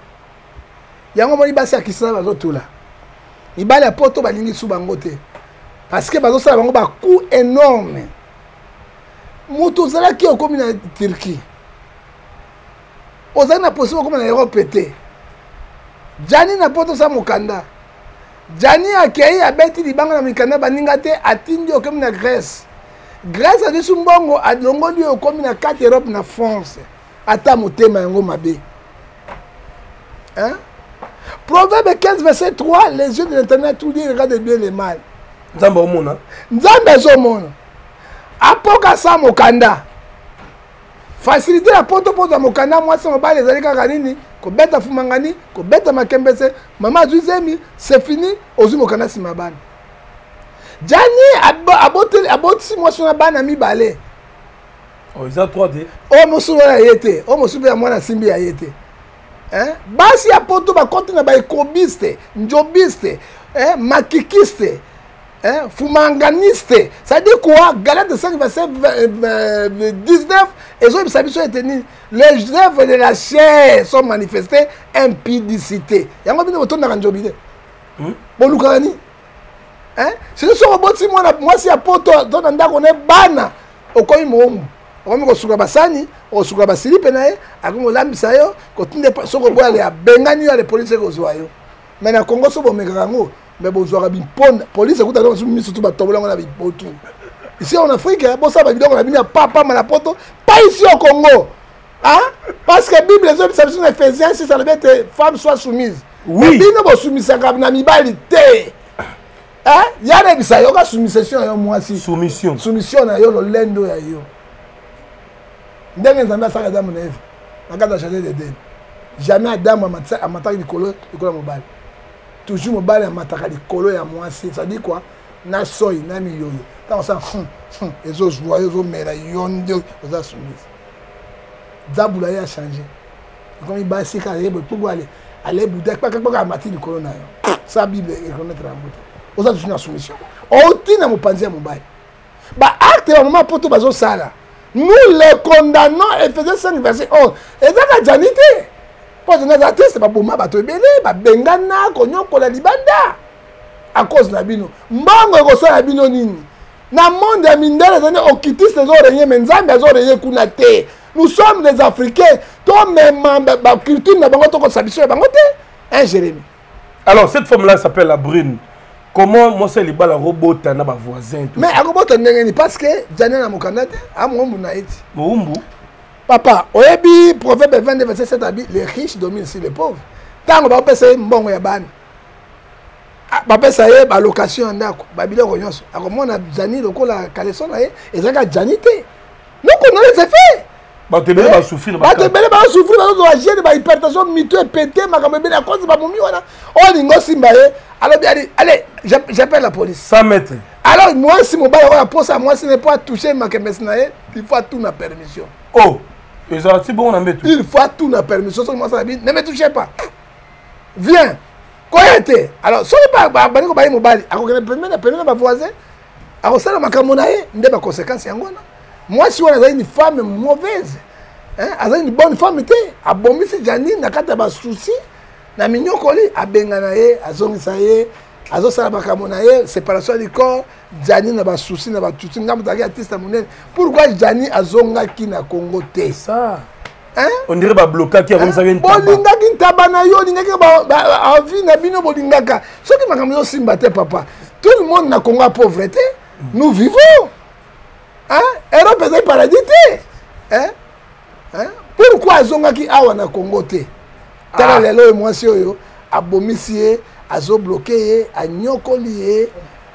Yango moni basi akisa bazo tula. Ibali a poto balingi sou bangote. Parce que bazo sala bango ba coût énorme. Moto zala ki okomi na Turquie. Ozali na possible comme na Europe te. Jani na poto sa mukanda. Jani akei abeti libanga na mikanda baninga te atindi okomi na Grèce. Grèce a disu mbongo adongo li okomi na quatre Europe na France. Ata motema yango mabe. Hein? Proverbe quinze verset trois, les yeux de l'Éternel tout dit regardent bien le mal. Nzambe omona. Nzambe zomona. Apoka sa mukanda. Faciliter la poto poto mokanda moi c'est mobile ezali kaka nini kobeta fumangani kobeta makembese mama azuzemi c'est fini ozwi mokanda nsima bana Jani aboteli aboti mwasi na bana mibale oh ils ont trois D o mosusu wana yete o mosusu ya mwana simbi ya yete hein basi ya poto bakoti na ba ekobiste njobiste hein makikiste hein fumanganiste ça dit quoi Galates cinq verset dix-neuf et zo bisabiso eteni les œuvres de la chair sont manifestées impudicité yango bino botonda njobide hmm bolukani hein c'est ce roboti mwana mwasi ya poto tona ndako ne bana okoyi momu okomi kosuka basani osuka basilipe na ye akongo lambisa yo kotinde soko boya le abengani yo le police kozwa yo mais na Congo so bomekaka ngo mais bozwaka biponda police ekuta donc miso tu batobola ngo na bipotu ici en Afrique bosa ba bidoko na bina papa mala poto pas ici au Congo hein parce que Bible les hommes ça sont Ephésiens si ça le bête femme soit soumise oui bino bo soumisaka na mibali te hein yale bisa yo ka soumission yo mwasi soumission soumission na yo lo lendo ya yo ndenge nzambe asaka Adamu na Eve nakata jardin d'Eden jamais Adamu amataka likolo likolo mobali toujours mobali amataka likolo ya mwasi ça dit quoi na soyi na miyoyo tant ça ezo joie ezo mela yonde oza soumise zabula ya changer comme basi ka yebo pour aller aller bouda pas pas amati likolo na yo ça Bible et connaître la moto oza toujours na soumission otina mopanzi ya mobali ba acte ya mama poto bazo sala nous les condamnons Ephésiens cinq verset onze et ça la janité parce que nous artistes ba boma bato ebele ba bengana konyokola libanda à cause na bino mbongo ekosala bino nini na monde ya mindele zane okitiste ezoreye me nzambe azoreye kuna te nous sommes des Africains to même ba culture na bango tokosala biso ya bango te hein Jérémie. Alors cette femme là s'appelle la brune. Comment moi c'est les balles robota na ba voisin tout mais akobota ndengeni parce que Daniel na mokanda te amombu na eti mombu papa oyebi proverbe vingt-deux verset sept abi les riches dominent sur les pauvres tango ba pesa mbongo ya bana ba pesa ye ba location ndako ba biloko nyonso akomona Dani lokola kaleso na ye ezaka Dani te noko na les effets ba tebele ba souffrir ba tebele ba souffrir ba zo agir ba hypertension mito pété makambe bena cause ba momi wana o lingo simba ye alors bien allez j'appelle la police cent mètres alors moi si mon bail pour ça moi ce n'est pas toucher ma kemesnae il faut tout na permission oh et ça c'est bon on a mis tout il faut tout na permission sur moi ça ne me touchez pas viens quoi était alors ce n'est pas ba ko ba mobile akokene permettre na permettre ba voisin akosala makambo na ye nde ba conséquence yangona moi si on a une femme mauvaise hein a une bonne femme te abomisi Dani na kata ba souci na minyokoli abengana ye azongisa ye azosala makambo na ye séparation du corps Dani na ba souci na ba tuti ngamu taki artiste monene pourquoi Dani azongaki na Congo te ça hein on dirait ba bloquer qui a comme ça une taba bolingaki taba na yo lingaki ba envie na bino bolingaka soki makambo yo simba te papa tout le monde na Congo a pauvreté nous vivons hein Europe est paradis te hein hein pourquoi azongaki awa na Congo te tala lelo mwasi oyo abomisi ye azo bloqué ye anyokoli ye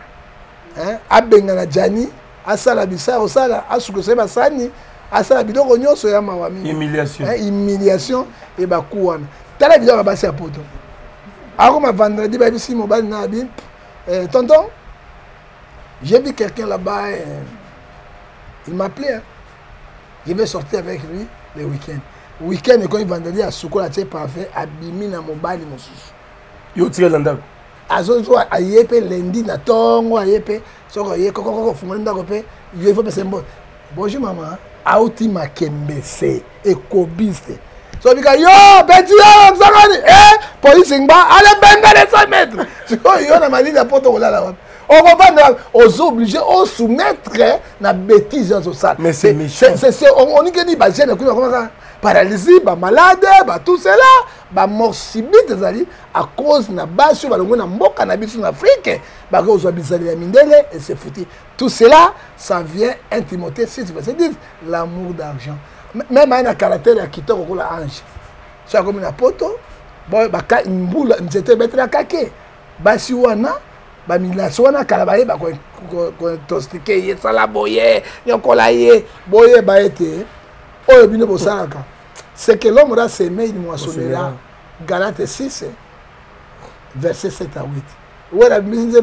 hein abenga na Dani asala bisa osala asukose basani asala biloko nyonso ya mawa mingi humiliation hein humiliation et ba kuwana tala biloko basi ya poto akoma vendredi ba bisi mobile na bi eh, tonton j'ai vu quelqu'un là-bas euh, il m'appelait hein. Je vais sortir avec lui le week-end week-end quand il vendredi à Soukola tché parfait abimi na mobali mosusu yo tire landa azozo ayepe lundi na tongo ayepe soko ye koko koko fungana ndako pe il faut passer bon bonjour maman auti makembese ekobiste so bika yo petit yo msangani eh police ngba ale benga les cent mètres so yo na mali na poto kolala wapi on va aux obligés on soumettre na bêtise au sale mais c'est méchant c'est c'est on on dit ba jeune ko comment ça paralysie ba malade ba tout cela ba mort subite zali à cause na baso ba longo na mboka na biso na Afrique ba ko zo bizali ya mindele et c'est foutu tout cela ça vient Timothée six verset dix l'amour d'argent même un caractère ya kitoko ko la ange ça comme na poto boy ba ka mbula nzete betra kake basi wana ba milation wana kala ba ye ba ko ko tostike ye sala boye yokola ye boye ba ete oyo bino bosalaka c'est que l'homme aura s'aimé, il moissonnera. Galates six, verset sept à huit. Voilà,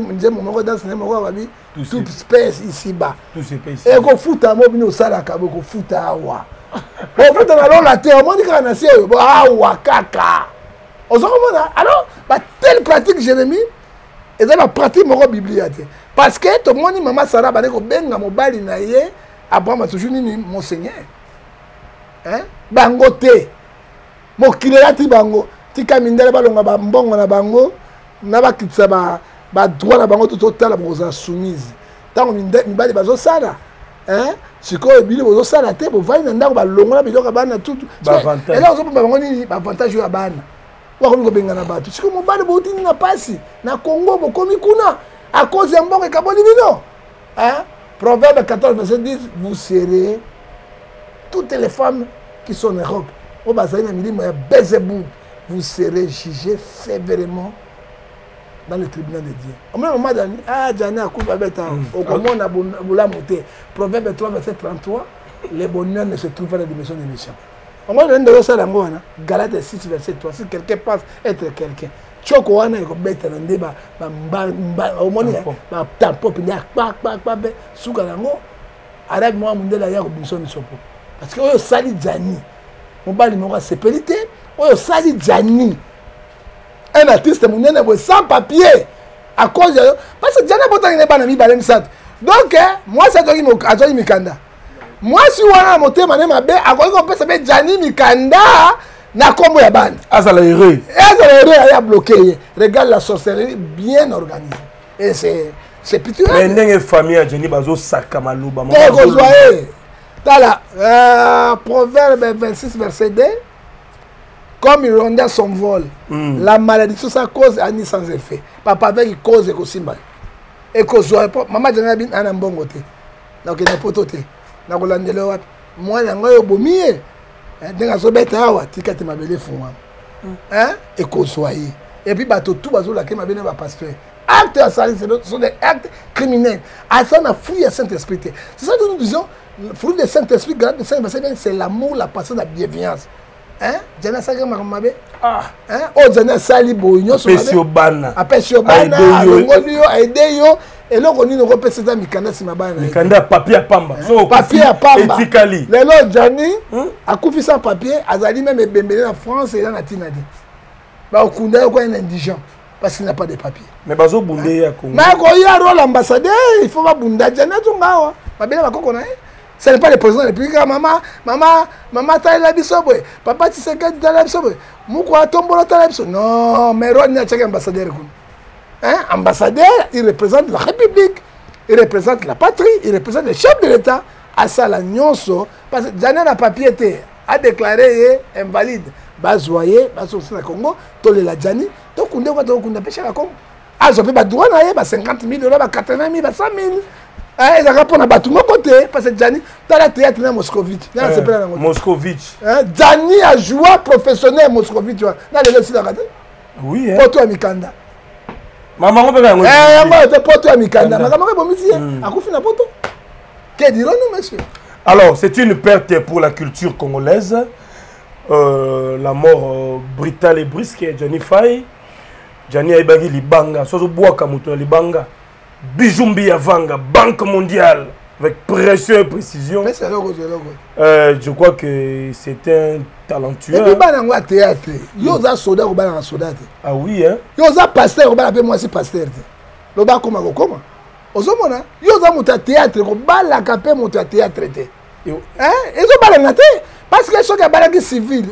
tout espèce ici-bas. Tout se passe ici. Et qu'on fout à moi, nous sommes qu'on fout à moi. On fout à la terre, on dit qu'on a essayé, ah, wa, kaka. Alors, telle pratique, Jérémie, et c'est la pratique de la Bible. Parce que tout le monde dit, maman Sarah, ben, ko benga mobali na ye, Abraham a toujours dit, mon Seigneur. Hein? Bango te. Mo kilera ti bango. Tika mindele balonga ba mbongo na bango. Na ba kitsa ba ba droit na bango tout total boza soumise. Tango mibali bazo sala. Hein? Siko ebili bozo sala te bo vai na ndako ba longola biloko bana tout. Ba avantage. Et là on ba bango ni ba avantage yo bana. Wa ko ko benga na bato. Siko mo bana bo tini na pasi. Na Congo bo komi kuna. À cause d'un bon et kaboli bino. Hein? Proverbe quatorze, verset dix, vous serez toutes les femmes qui sont en Europe. Au Bazaï, vous serez jugés sévèrement dans le tribunal de Dieu. Au même moment donné, ah, Diana, au comment on a voulu monter. Proverbe trois, verset trente-trois, les bonheurs ne se trouvent pas dans la dimension des méchants. Au moment donné, Galates six, verset trois, si quelqu'un pense être quelqu'un, Choko wana eko beta na ndeba ba mba omoni ba tampo pina pa pa pa be suka nango arabe moi mundela ya ko biso misopo parce que oyo sali jani mobali moko sepelité oyo sali jani un artiste munene bo sans papier à cause de parce que jana bota ne bana mi balem sat donc moi ça doit mo azoyi mikanda moi si wana motema ne mabe akoki ko pesa be jani mikanda na kombo ya bana azala heureux azala heureux a bloqué. Regarde la sorcellerie bien organisée et c'est c'est pitoyable. Mais ndenge famille a Jenny bazo saka maluba mo ko zoye tala euh, proverbe vingt-six verset deux, comme il rondait son vol mm. la malédiction ça cause ani sans effet papa avec cause ko simba et ko zoye maman jana bin ana mbongo te na ko na poto te na ko landelo wapi moi na ngoyo bomie ndenge azobeta awa tikati mabele fungwa hein et qu'on soit et puis bato tout bazo la ke mabele ba pasteur acte à salir ce sont des actes criminels à ça na fouille à Saint-Esprit c'est ça que nous disons fruit de Saint-Esprit grâce de Saint-Esprit c'est l'amour la patience la bienveillance hein jana saka makambe ah hein o jana sali boyo so pesio bana apesio bana ngolio aideyo et là on nous repère ça mikanda si mabana mikanda papier à pamba so papier à pamba etikali lelo Johnny a confié sans papier azali même bembele en France et dans la Tinadi ba okunda ko un indigent parce qu'il n'a pas de papier mais bazo bundé ya Congo mais ko ya rôle ambassadeur il faut ba bunda Johnny tungawa babela bakoko na ce n'est pas le président de la République maman maman maman taila bisobo papa Tshisekedi taila bisobo muko atombola taila bisobo non mais rôle ni a chaka ambassadeur ko. Hein? Ambassadeur, il représente la République, il représente la patrie, il représente le chef de l'État. À ça, la nyonso, parce que Daniel a papier a déclaré invalide. Bazoye, bazoye na Congo, tole la Djani, to kunde kwa to kunde pêcher la Congo. Ah, je peux pas douane na cinquante mille dollars, quatre-vingt mille, cent mille. Ah, ils répondent à batou mon côté parce que Djani, tu as la théâtre na Moscovitch. Moscovitch. Djani a joué professionnel Moscovitch, tu vois. Là, le aussi la raté. Oui, hein. Pour toi Mikanda. Maman, on peut faire un eh, maman, tu poto à Mikanda. Maman, on peut faire un poto. poto. Que dirons-nous, monsieur? Alors, c'est une perte pour la culture congolaise. Euh, la mort euh, brutale et brusque de Johnny Faye. Johnny Aibagi Libanga, Sozo Bouaka Mouton Libanga. Bijumbi Yavanga, Banque mondiale, avec pression et précision. Mais c'est logo, c'est logo. Euh, je crois que c'est un talentueux. Et puis, il y a un théâtre. Il y a un soldat qui est un soldat. Ah oui, hein? Il y a un pasteur qui est un pasteur. Le bas comment comment? Il y a un théâtre qui est un théâtre. Hein? Ils ont un théâtre. Parce que ceux qui ont un civil,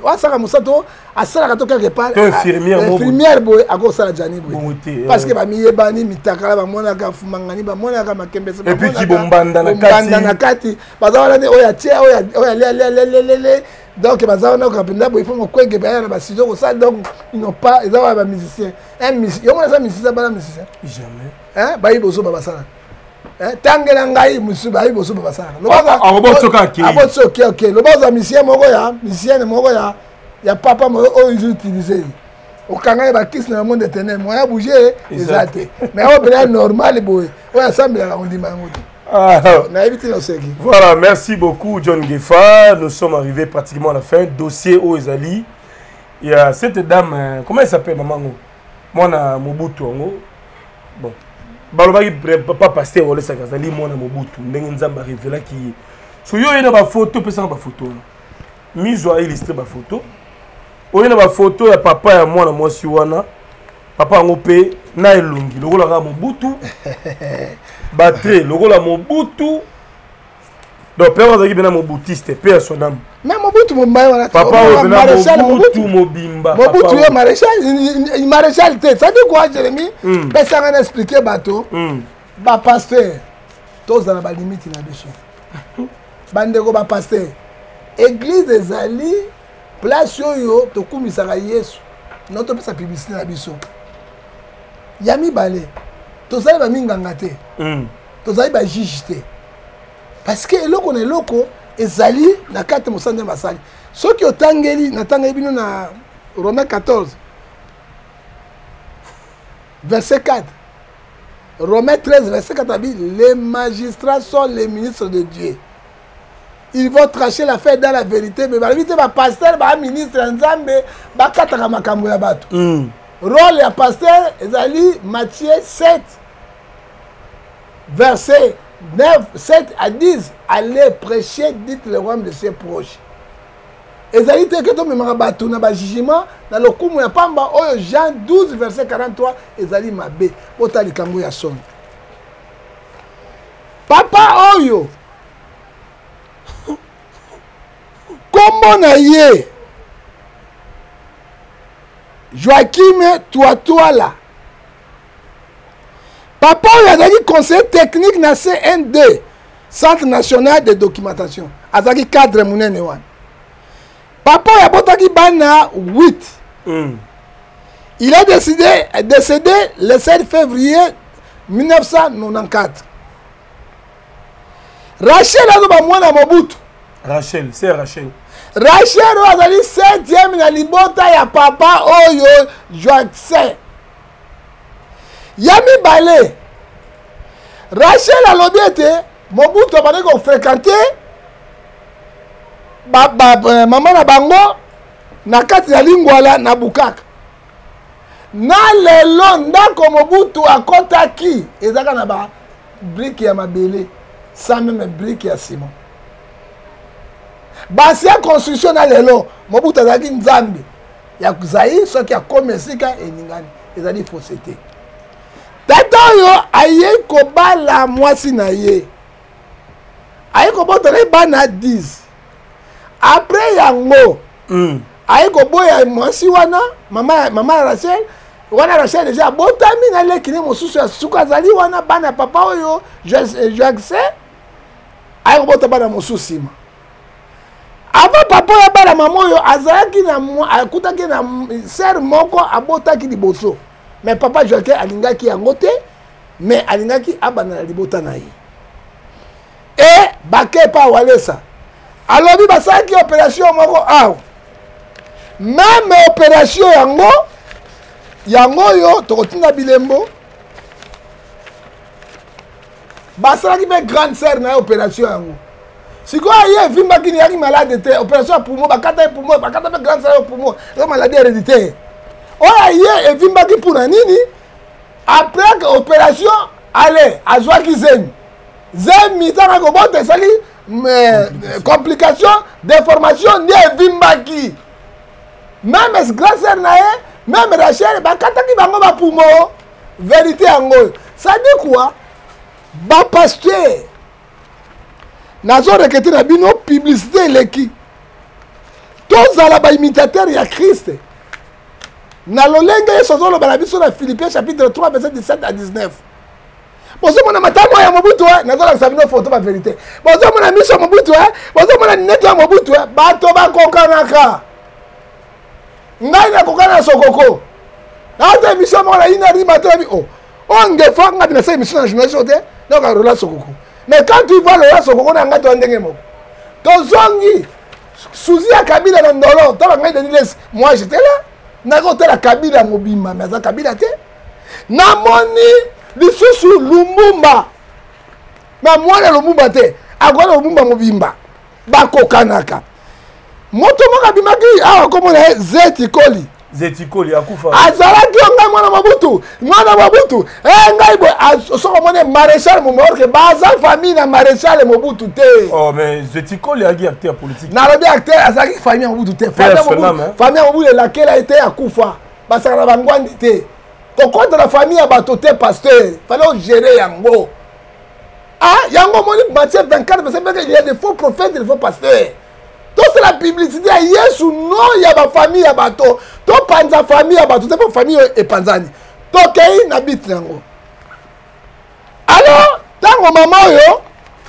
à ça, quelque part, infirmière, infirmière, à cause de la Jani. Parce que les bani, mitaka, bamonaka, fumangani, bamonaka, makembe, et puis qui bombanda na kati. na kati. Bazawala ne oya tia, oya oya le le le le le. Donc bazawala na kapenda, il faut me kwenge baya na basizo ko ça donc ils n'ont pas, ils ont pas musicien. Un musicien, yo mona ça musicien pas musicien. Jamais. Hein? Ba iboso baba sana. Hein? Tangela ngai musu ba iboso baba sana. Ah, on va toka ki. Ah, bon ok ok. Le bas musicien moko ya, musicien moko ya. Ya papa mo o ils utilisé. Au kanga ba kiss na monde ténèbres, moi ya bouger, exact. Mais au bien normal boy. O ensemble on dit mango. Ah, Voilà, merci beaucoup John Gefa. Nous sommes arrivés pratiquement à la fin. Dossier au Ezali. Il y a cette dame, comment elle s'appelle, maman? Moi, na Mobutu. Bon. Balobaki pas passer au Lesa Kazali, moi na Mobutu. Ndengen Nzamba révéla qui. So yo ina ba photo, pesa ba photo. Mise à illustrer ba photo. O ina ba photo ya papa ya moi na moi si wana. Papa ngopé na elungi. Lokola ka Mobutu. Battre, lokola Mobutu. Donc père ozaki bena Mobutiste, père son âme. Mais Mobutu Mumbai wana. Papa ozena Mobutu Mobimba. Mobutu yo maréchal, il maréchal tête. Ça dit quoi Jérémy? Pesa ngana expliquer bateau. Ba pasteur. Tous dans la limite na dessus. Bandeko ba pasteur. Église des Ali, place yo to kumisaka Yesu. Notre pesa publicité na biso. Yami balé. Tozali ba minganga te. Tozali ba juge te. Parce que eloko na eloko ezali na kate mosande basali. Soki otangeli na tangeli bino na Romains quatorze verset quatre. Romains treize verset quatre a dit les magistrats sont les ministres de Dieu. Ils vont tracher l'affaire dans la vérité mais ba vite ba pasteur ba ministre nzambe ba kataka makambo ya bato. Rôle ya pasteur ezali Matthieu sept verset neuf, sept à dix, allez prêcher, dites le royaume de ses proches. Et ça dit que tu me rabattu dans le jugement, dans le coup, il Pamba, Jean douze, verset quarante-trois, et ça dit ma bé, otali kambo ya son. Papa Oyo, comment naïe, Joachim, toi, toi là. Papa a dit conseil technique na C N D, Centre national de documentation. Azaki cadre munene wan. Papa a botaki bana huit. Mm. Il a décidé décédé le sept février mille neuf cent quatre-vingt-quatorze. Rachel a ba mwana Mobutu. Rachel, c'est Rachel. Rachel a dit septième na libota ya papa Oyo Joachim. Yami balé. Rachel a l'obéité. Mobutu a parlé qu'on fréquentait. Ba, ba, ba, maman na bango. Na kati ya lingwala na bukaka. Na lelo ndako Mobutu a kotaki. Ezaka na ba brique ya mabele. Sans même brique ya ciment. Basi ya construction na lelo. Mobutu a zaki nzambe. Ya kuzayi so ki a komesika eningani. Ezali fausseté. Tata yo aye kobala mwasi na ye. Aye kobotele bana dix. Après yango, mm. aye koboya mwasi wana, mama mama Rachel, wana Rachel déjà botami na lekini mosusu ya suka zali wana bana papa oyo, Joachim. Aye kobota bana mosusu sima. Ava papa ya bana mama oyo azalaki na akutaki na ser moko abotaki liboso. Mais papa Joachim alingaki yango te, mais alingaki abana na libota na ye. Et bake pa walesa. Alors bi basaki opération moko aw. Même opération yango yango yo tokotinda bilembo. Basalaki be grande sœur na opération yango. Siko aye vimba kini yaki malade te, opération poumon bakata poumon, bakata be grande sœur poumon, yo maladie héréditaire. Oya ye evimbaki pour nini après opération allez azwaki zemi zemi tanga ko bote sali complication déformation ni evimbaki même grâce na ye même Rachel bakataki bango ba poumon vérité yango ça dit quoi ba pasteur nazo rekete na bino publicité leki tozala ba imitateur ya Christ. Na lolenge yeso zolo bala biso na Philippiens chapitre trois verset dix-sept à dix-neuf. Bozo mona matamo ya Mobutu na zola sabino photo ba vérité. Bozo mona miso Mobutu bozo mona neto ya Mobutu bato ba kokanaka. Ngai na kokana sokoko. Na ta mission mona ina rima to bi oh. On ngefa ngati na sa mission na journaliste te donc a rola sokoko. Mais quand tu vois le rola sokoko na ngati ndenge moko. To zongi Suzi ya Kabila na ndolo to ba ngai de Niles moi j'étais là. Nakote la Kabila mobima mais za Kabila te namoni lisusu Lumumba Mais moi, le Lumumba te, agora le Lumumba mobimba, bakokanaka. Moto moka bimaki, ah, comme on a Zetikoli. Zetikoli, akufa. Azalaki onga mwana Mobutu, mwana Mobutu. Eh, ngai bo, soko mone maréchal Mobutu, que baza famille na maréchal Mobutu te. Oh, mais Zetikoli a dit acteur politique. Na lobi acteur, azalaki famille Mobutu te. Famille Mobutu, laquelle a été akufa. Basaka na bangwandi te. To contre la famille abato te pasteur. Fallait gérer yango. Ah, yango moni Matthieu vingt-quatre, parce qu'il y a des faux prophètes et des faux pasteurs. Tout c'est la publicité. Yes ou non, il y a ma famille à bateau. Tout panza famille à bateau. C'est pas famille et panzani. Tout kei n'habite yango. Alors, tant que maman yo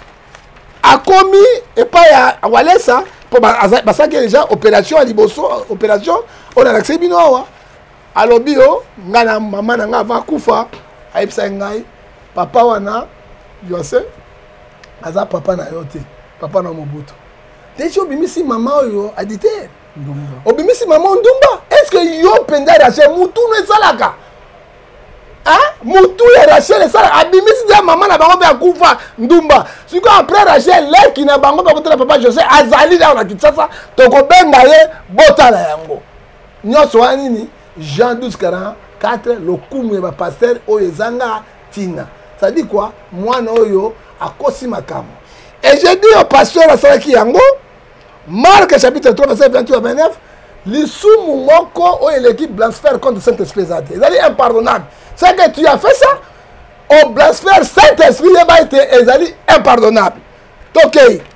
a commis et pas à Walesa pour parce que déjà opération à Liboso, opération on a accès binoa. Alors bio, ngana maman nga va kufa, aipsa ngai, papa wana, yose, aza papa na yote, papa na Mobutu. Déjà obimisi maman yo a dit obimisi maman Ndumba. Est-ce que yo penda Rachel mutu no salaka? Hein? Mutu ya Rachel salaka abimisi dia maman na bango ba kufa Ndumba. Siko après Rachel le ki na bango ba kotela papa José azali da na Kinshasa to ko benga ye botala yango. Nyoso anini Jean douze quarante-quatre le kumu ya pasteur oyezanga tina. Ça dit quoi? Mwana oyo akosi makamu. Et j'ai dit au pasteur à Salaki Yango, Marc chapitre trois, verset vingt-huit à vingt-neuf, l'issoumu moko ou l'équipe blasphère contre Saint-Esprit. C'est impardonnable. C'est que tu as fait ça, au blasphère Saint-Esprit, il a été impardonnable. Ok.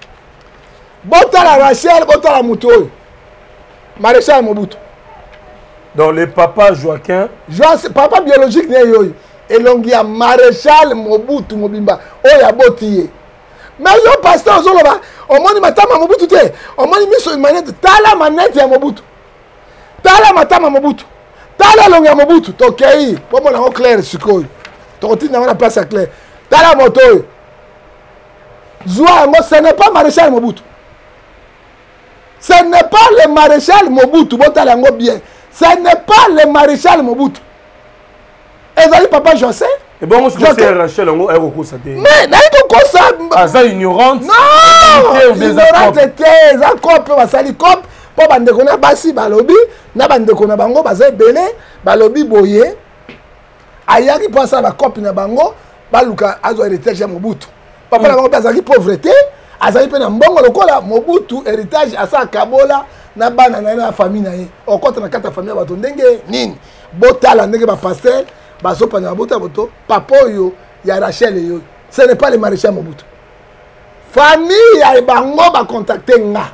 Bota la Rachel, bota la Moutou. Maréchal Mobutu. Donc le papa Joaquin. Papa biologique, et l'ongia Maréchal Mobutu Mobimba. Oh, ya botiye. Mais yo pasteur Zoloba, au moins matama Mobutu te, au moins mis sur une manette, tala manette ya Mobutu. Tala matama Mobutu. Tala longa ya Mobutu, tokei, pour moi na clair sikoy. Tokoti na la place à clair. Tala moto. Zoa mo ce n'est pas maréchal Mobutu. Ce n'est pas le maréchal Mobutu, bon tala ngo bien. Ce n'est pas le maréchal Mobutu. Et vous papa José. Et bon, je sais Rachel, on a recours ça. Mais n'importe quoi ça. Ah, ça ignorante. Non. Ignorante était. Ça cop, va sali cop. Pour bande kona basi balobi, na bande kona bango bazé belé, balobi boye. Ayaki pour ça la cop na bango, baluka azo héritage ya Mobutu. Papa na bango bazaki pauvreté, azali pe na mbongo lokola Mobutu héritage asa kabola na bana na na famille na ye. O kota na kata famille bato ndenge nini. Botala ndenge ba pasteur. Baso panya bota boto papa yo ya Rachel yo ce n'est pas le maréchal Mobutu famille ya bango ba contacter nga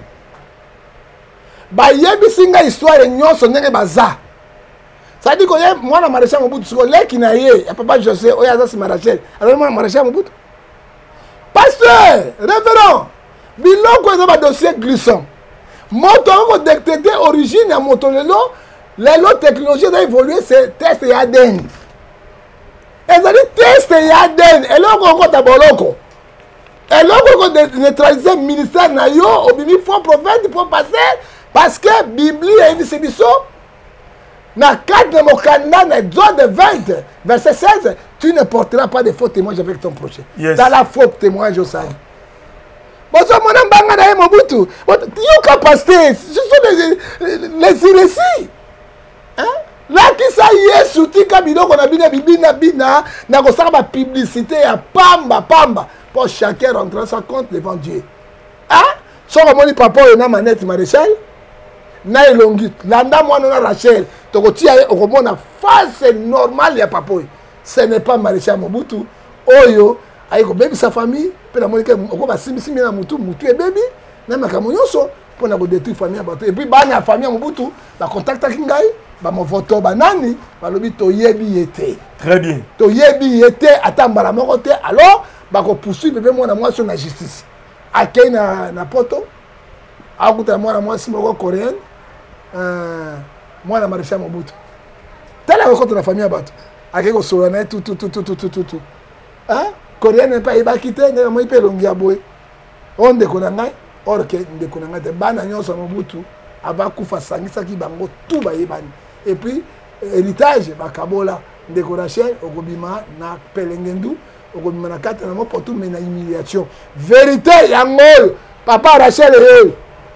ba yebisi nga histoire nyonso ndenge baza ça dit que moi na maréchal Mobutu siko leki na ye ya papa José oya za si Rachel alors moi maréchal Mobutu pasteur révérend biloko eza ba dossier glissant moto ko détecter origine ya moto lelo lelo technologie a évolué c'est test ya A D N. Et ça dit test et A D N. Et là, on a boloko. Et là, on a neutralisé le ministère na yo, au bibi faux prophète, faux passer, parce que Bible est une sémission. Na quatre de mon candidat, na Exode vingt, verset seize, tu ne porteras pas de faux témoignages avec ton prochain. Yes. Dans la faux témoignage au sein. Bon, ça, mon nom, banga na Mobutu. Yo capacité, ce sont les, les récits. Hein? Là qui ça Yesu tika bidoko na bina bibina bina na ko saka ba publicité ya pamba pamba pour chacun rentrer sa compte devant Dieu. Hein? So ko moni papa yo na manette maréchal na elongi landa mwana na Rachel to ko tia ko mona face normale ya papa. Ce n'est pas maréchal Mobutu oyo ayi ko baby sa famille pe na moni ke ko ba simisi na mutu mutu e baby na makambo nyonso pour na ko détruire famille bato et puis bana famille Mobutu ba contacta kingai. Ba mo voto banani balobi to yebi yete très bien to yebi yete atambala moko te alors ba ko poursuivre bébé mwana mwasi na justice akei na na poto akuta mwana mwasi moko coréen euh mwana maréchal Mobutu tala ko na famille bato akei ko solana tout tout tout tout tout tout tout hein coréen n'est pas iba quitter ne mo ipe longia boy onde kona ngai or ke ndeko na ngai te bana nyonso Mobutu aba kufa sangisaki bango tout ba yebani. Et puis héritage bakabola ndeko Rachel okobima na pelengendu au manakata na pour tout mena humiliation vérité yango papa Rachel et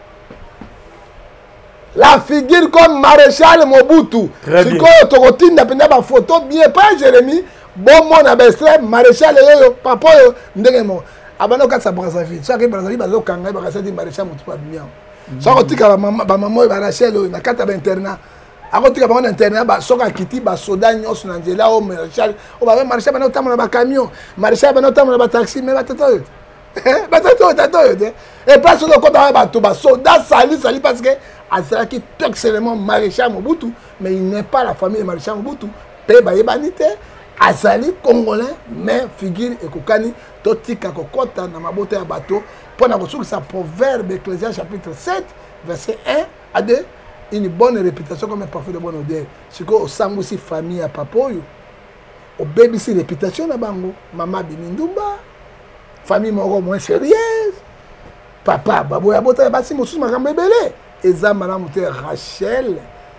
la figure comme maréchal Mobutu si quoi tokotinda penda ba photo bien pas Jérémy bon mon abestrait maréchal et papa ndenge mo abana ka sa Brazzaville ça que Brazzaville bazo kanga ba ka maréchal Mobutu pas bien ça ko tika ba maman ba maman ba Rachel na kata ba internat akotika bango na internet ba soka kiti ba soda nyos na nzela o maréchal o ba maréchal bana otamona ba camion maréchal bana otamona ba taxi mais ba tato eh ba tato tato et pas sur le côté ba to ba soda sali sali parce que azala qui toxellement maréchal Mobutu mais il n'est pas la famille de maréchal Mobutu pe ba yebanité azali congolais mais figure ekokani totika kokota na mabota ya bato pona ko sur sa proverbe Ecclésiaste chapitre sept verset un à deux une bonne réputation comme un parfait de bonne odeur. C'est que au sang aussi famille à papoyo. Au bébé si réputation na bango, maman bimindumba, famille moko moins sérieuse. Papa babo ya bota basi mosusu makambe belé. Eza madame Rachel.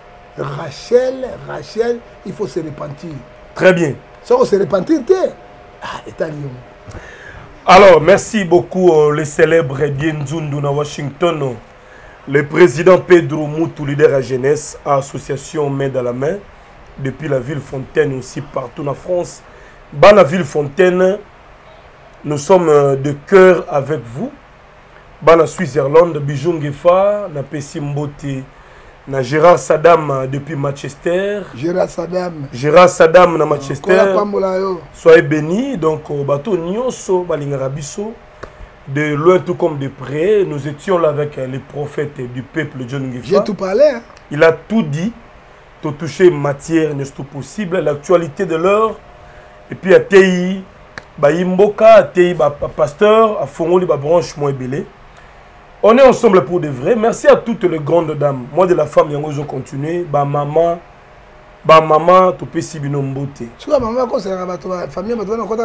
Rachel, Rachel, il faut se repentir. Très bien. Ça on se repentir té. Ah, état lion. Alors, merci beaucoup euh, le célèbre Dienzundu na Washington. Le président Pedro Moutou, leader à jeunesse, à association main dans la main, depuis la ville Fontaine aussi partout en France. Dans la ville Fontaine, nous sommes de cœur avec vous. Dans la Suisse-Irlande, Bijou Ngefa, na Pessi Mbote, na Gérard Saddam depuis Manchester. Gérard Saddam. Gérard Saddam na Manchester. Soyez bénis. Donc, au bateau Nyonso, Balingarabiso. De loin tout comme de près, nous étions là avec les prophètes du peuple John Ngefa. J'ai tout parlé. Hein? Il a tout dit, tout touché matière, n'est-ce tout possible, l'actualité de l'heure. Et puis à Tei, Bayimboka, à Tei, pasteur, à Fongoli, à branche, moi belé. On est ensemble pour de vrai. Merci à toutes les grandes dames. Moi de la femme, ils ont continué. Bah maman. Bah maman, tu peux si bien beauté. Tu vois maman quand c'est la famille,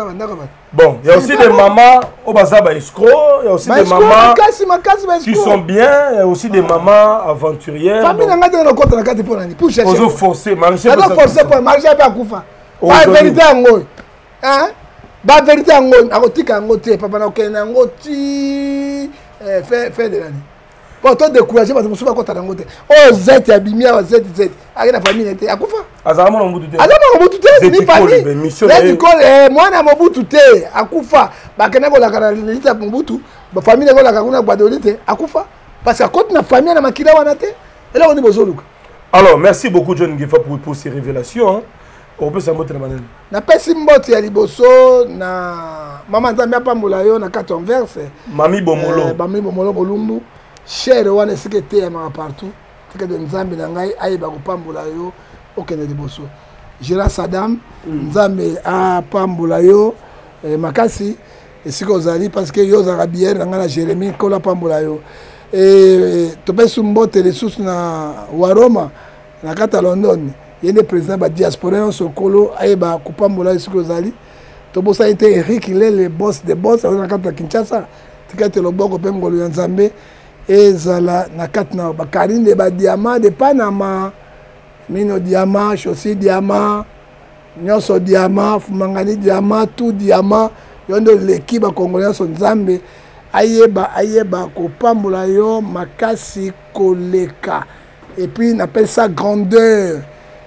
bon, il y a aussi des mamans au bazar escroc, il y a aussi des mamans qui sont bien, il y a aussi des mamans aventurières. Famille n'a pas de compte la carte pour l'année. Pour chercher. Pour forcer, marcher. Pour forcer pour marcher pas koufa. Pas vérité en gros. Hein? Pas vérité en gros. Agotika en gros, papa na okena en gros ti fait fait de l'année. Bon, toi découragé parce que je ne suis pas content. Oh, Z, Abimia, Z, Z. Avec la famille, elle a quoi? Azama na Mobutu. Azama na Mobutu, ni famille. C'est école, moi na Mobutu te, akufa. Ba kena ko la kana lita Mobutu, ba famille ko la kana Guadolite, akufa. Parce que quand na famille na makila wana te, et là on est bozoluka. Alors, merci beaucoup John Ngefa pour pour ces révélations. On peut s'amoter la manene. Na pesi mboti ya liboso na maman Nzambe pambola yo na quatre verse. Mami Bomolo. Mami Bomolo Bolumbu. Cher wana sikete ya mama partout tika de Nzambe na ngai ayeba kopambola yo okende liboso Gérard Saddam Nzambe a pambola yo makasi esiko ozali parce que yo za bière na ngana Jérémie kola pambola yo et to pesu mbote les sous na Waroma na kata London yende président ba diaspora en sokolo ayeba kopambola esiko ozali to bosa été Eric il est le boss des boss na kata Kinshasa tika te loboko pemgolo ya Nzambe ezala na katna ba karine ba diamant de Panama mino diamant chaussée diamant nyoso diamant fumangani diamant tout diamant yondo l'équipe ba congolais son Nzambe ayeba ayeba ko pambola yo makasi koleka et puis on appelle ça grandeur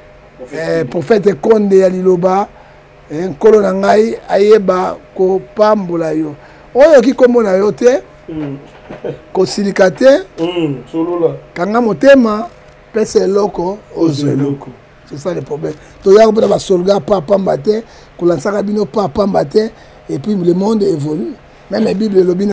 eh, prophète Konde ya Liloba nkolo na ngai ayeba ko pambola yo oyo ki komona yo te kosilika te kanga motema pese eloko ozeloko. C'est ça le problème. Toya ko ba solga pa pamba te kolansaka bino pa pamba te et puis le monde évolue. Même la Bible le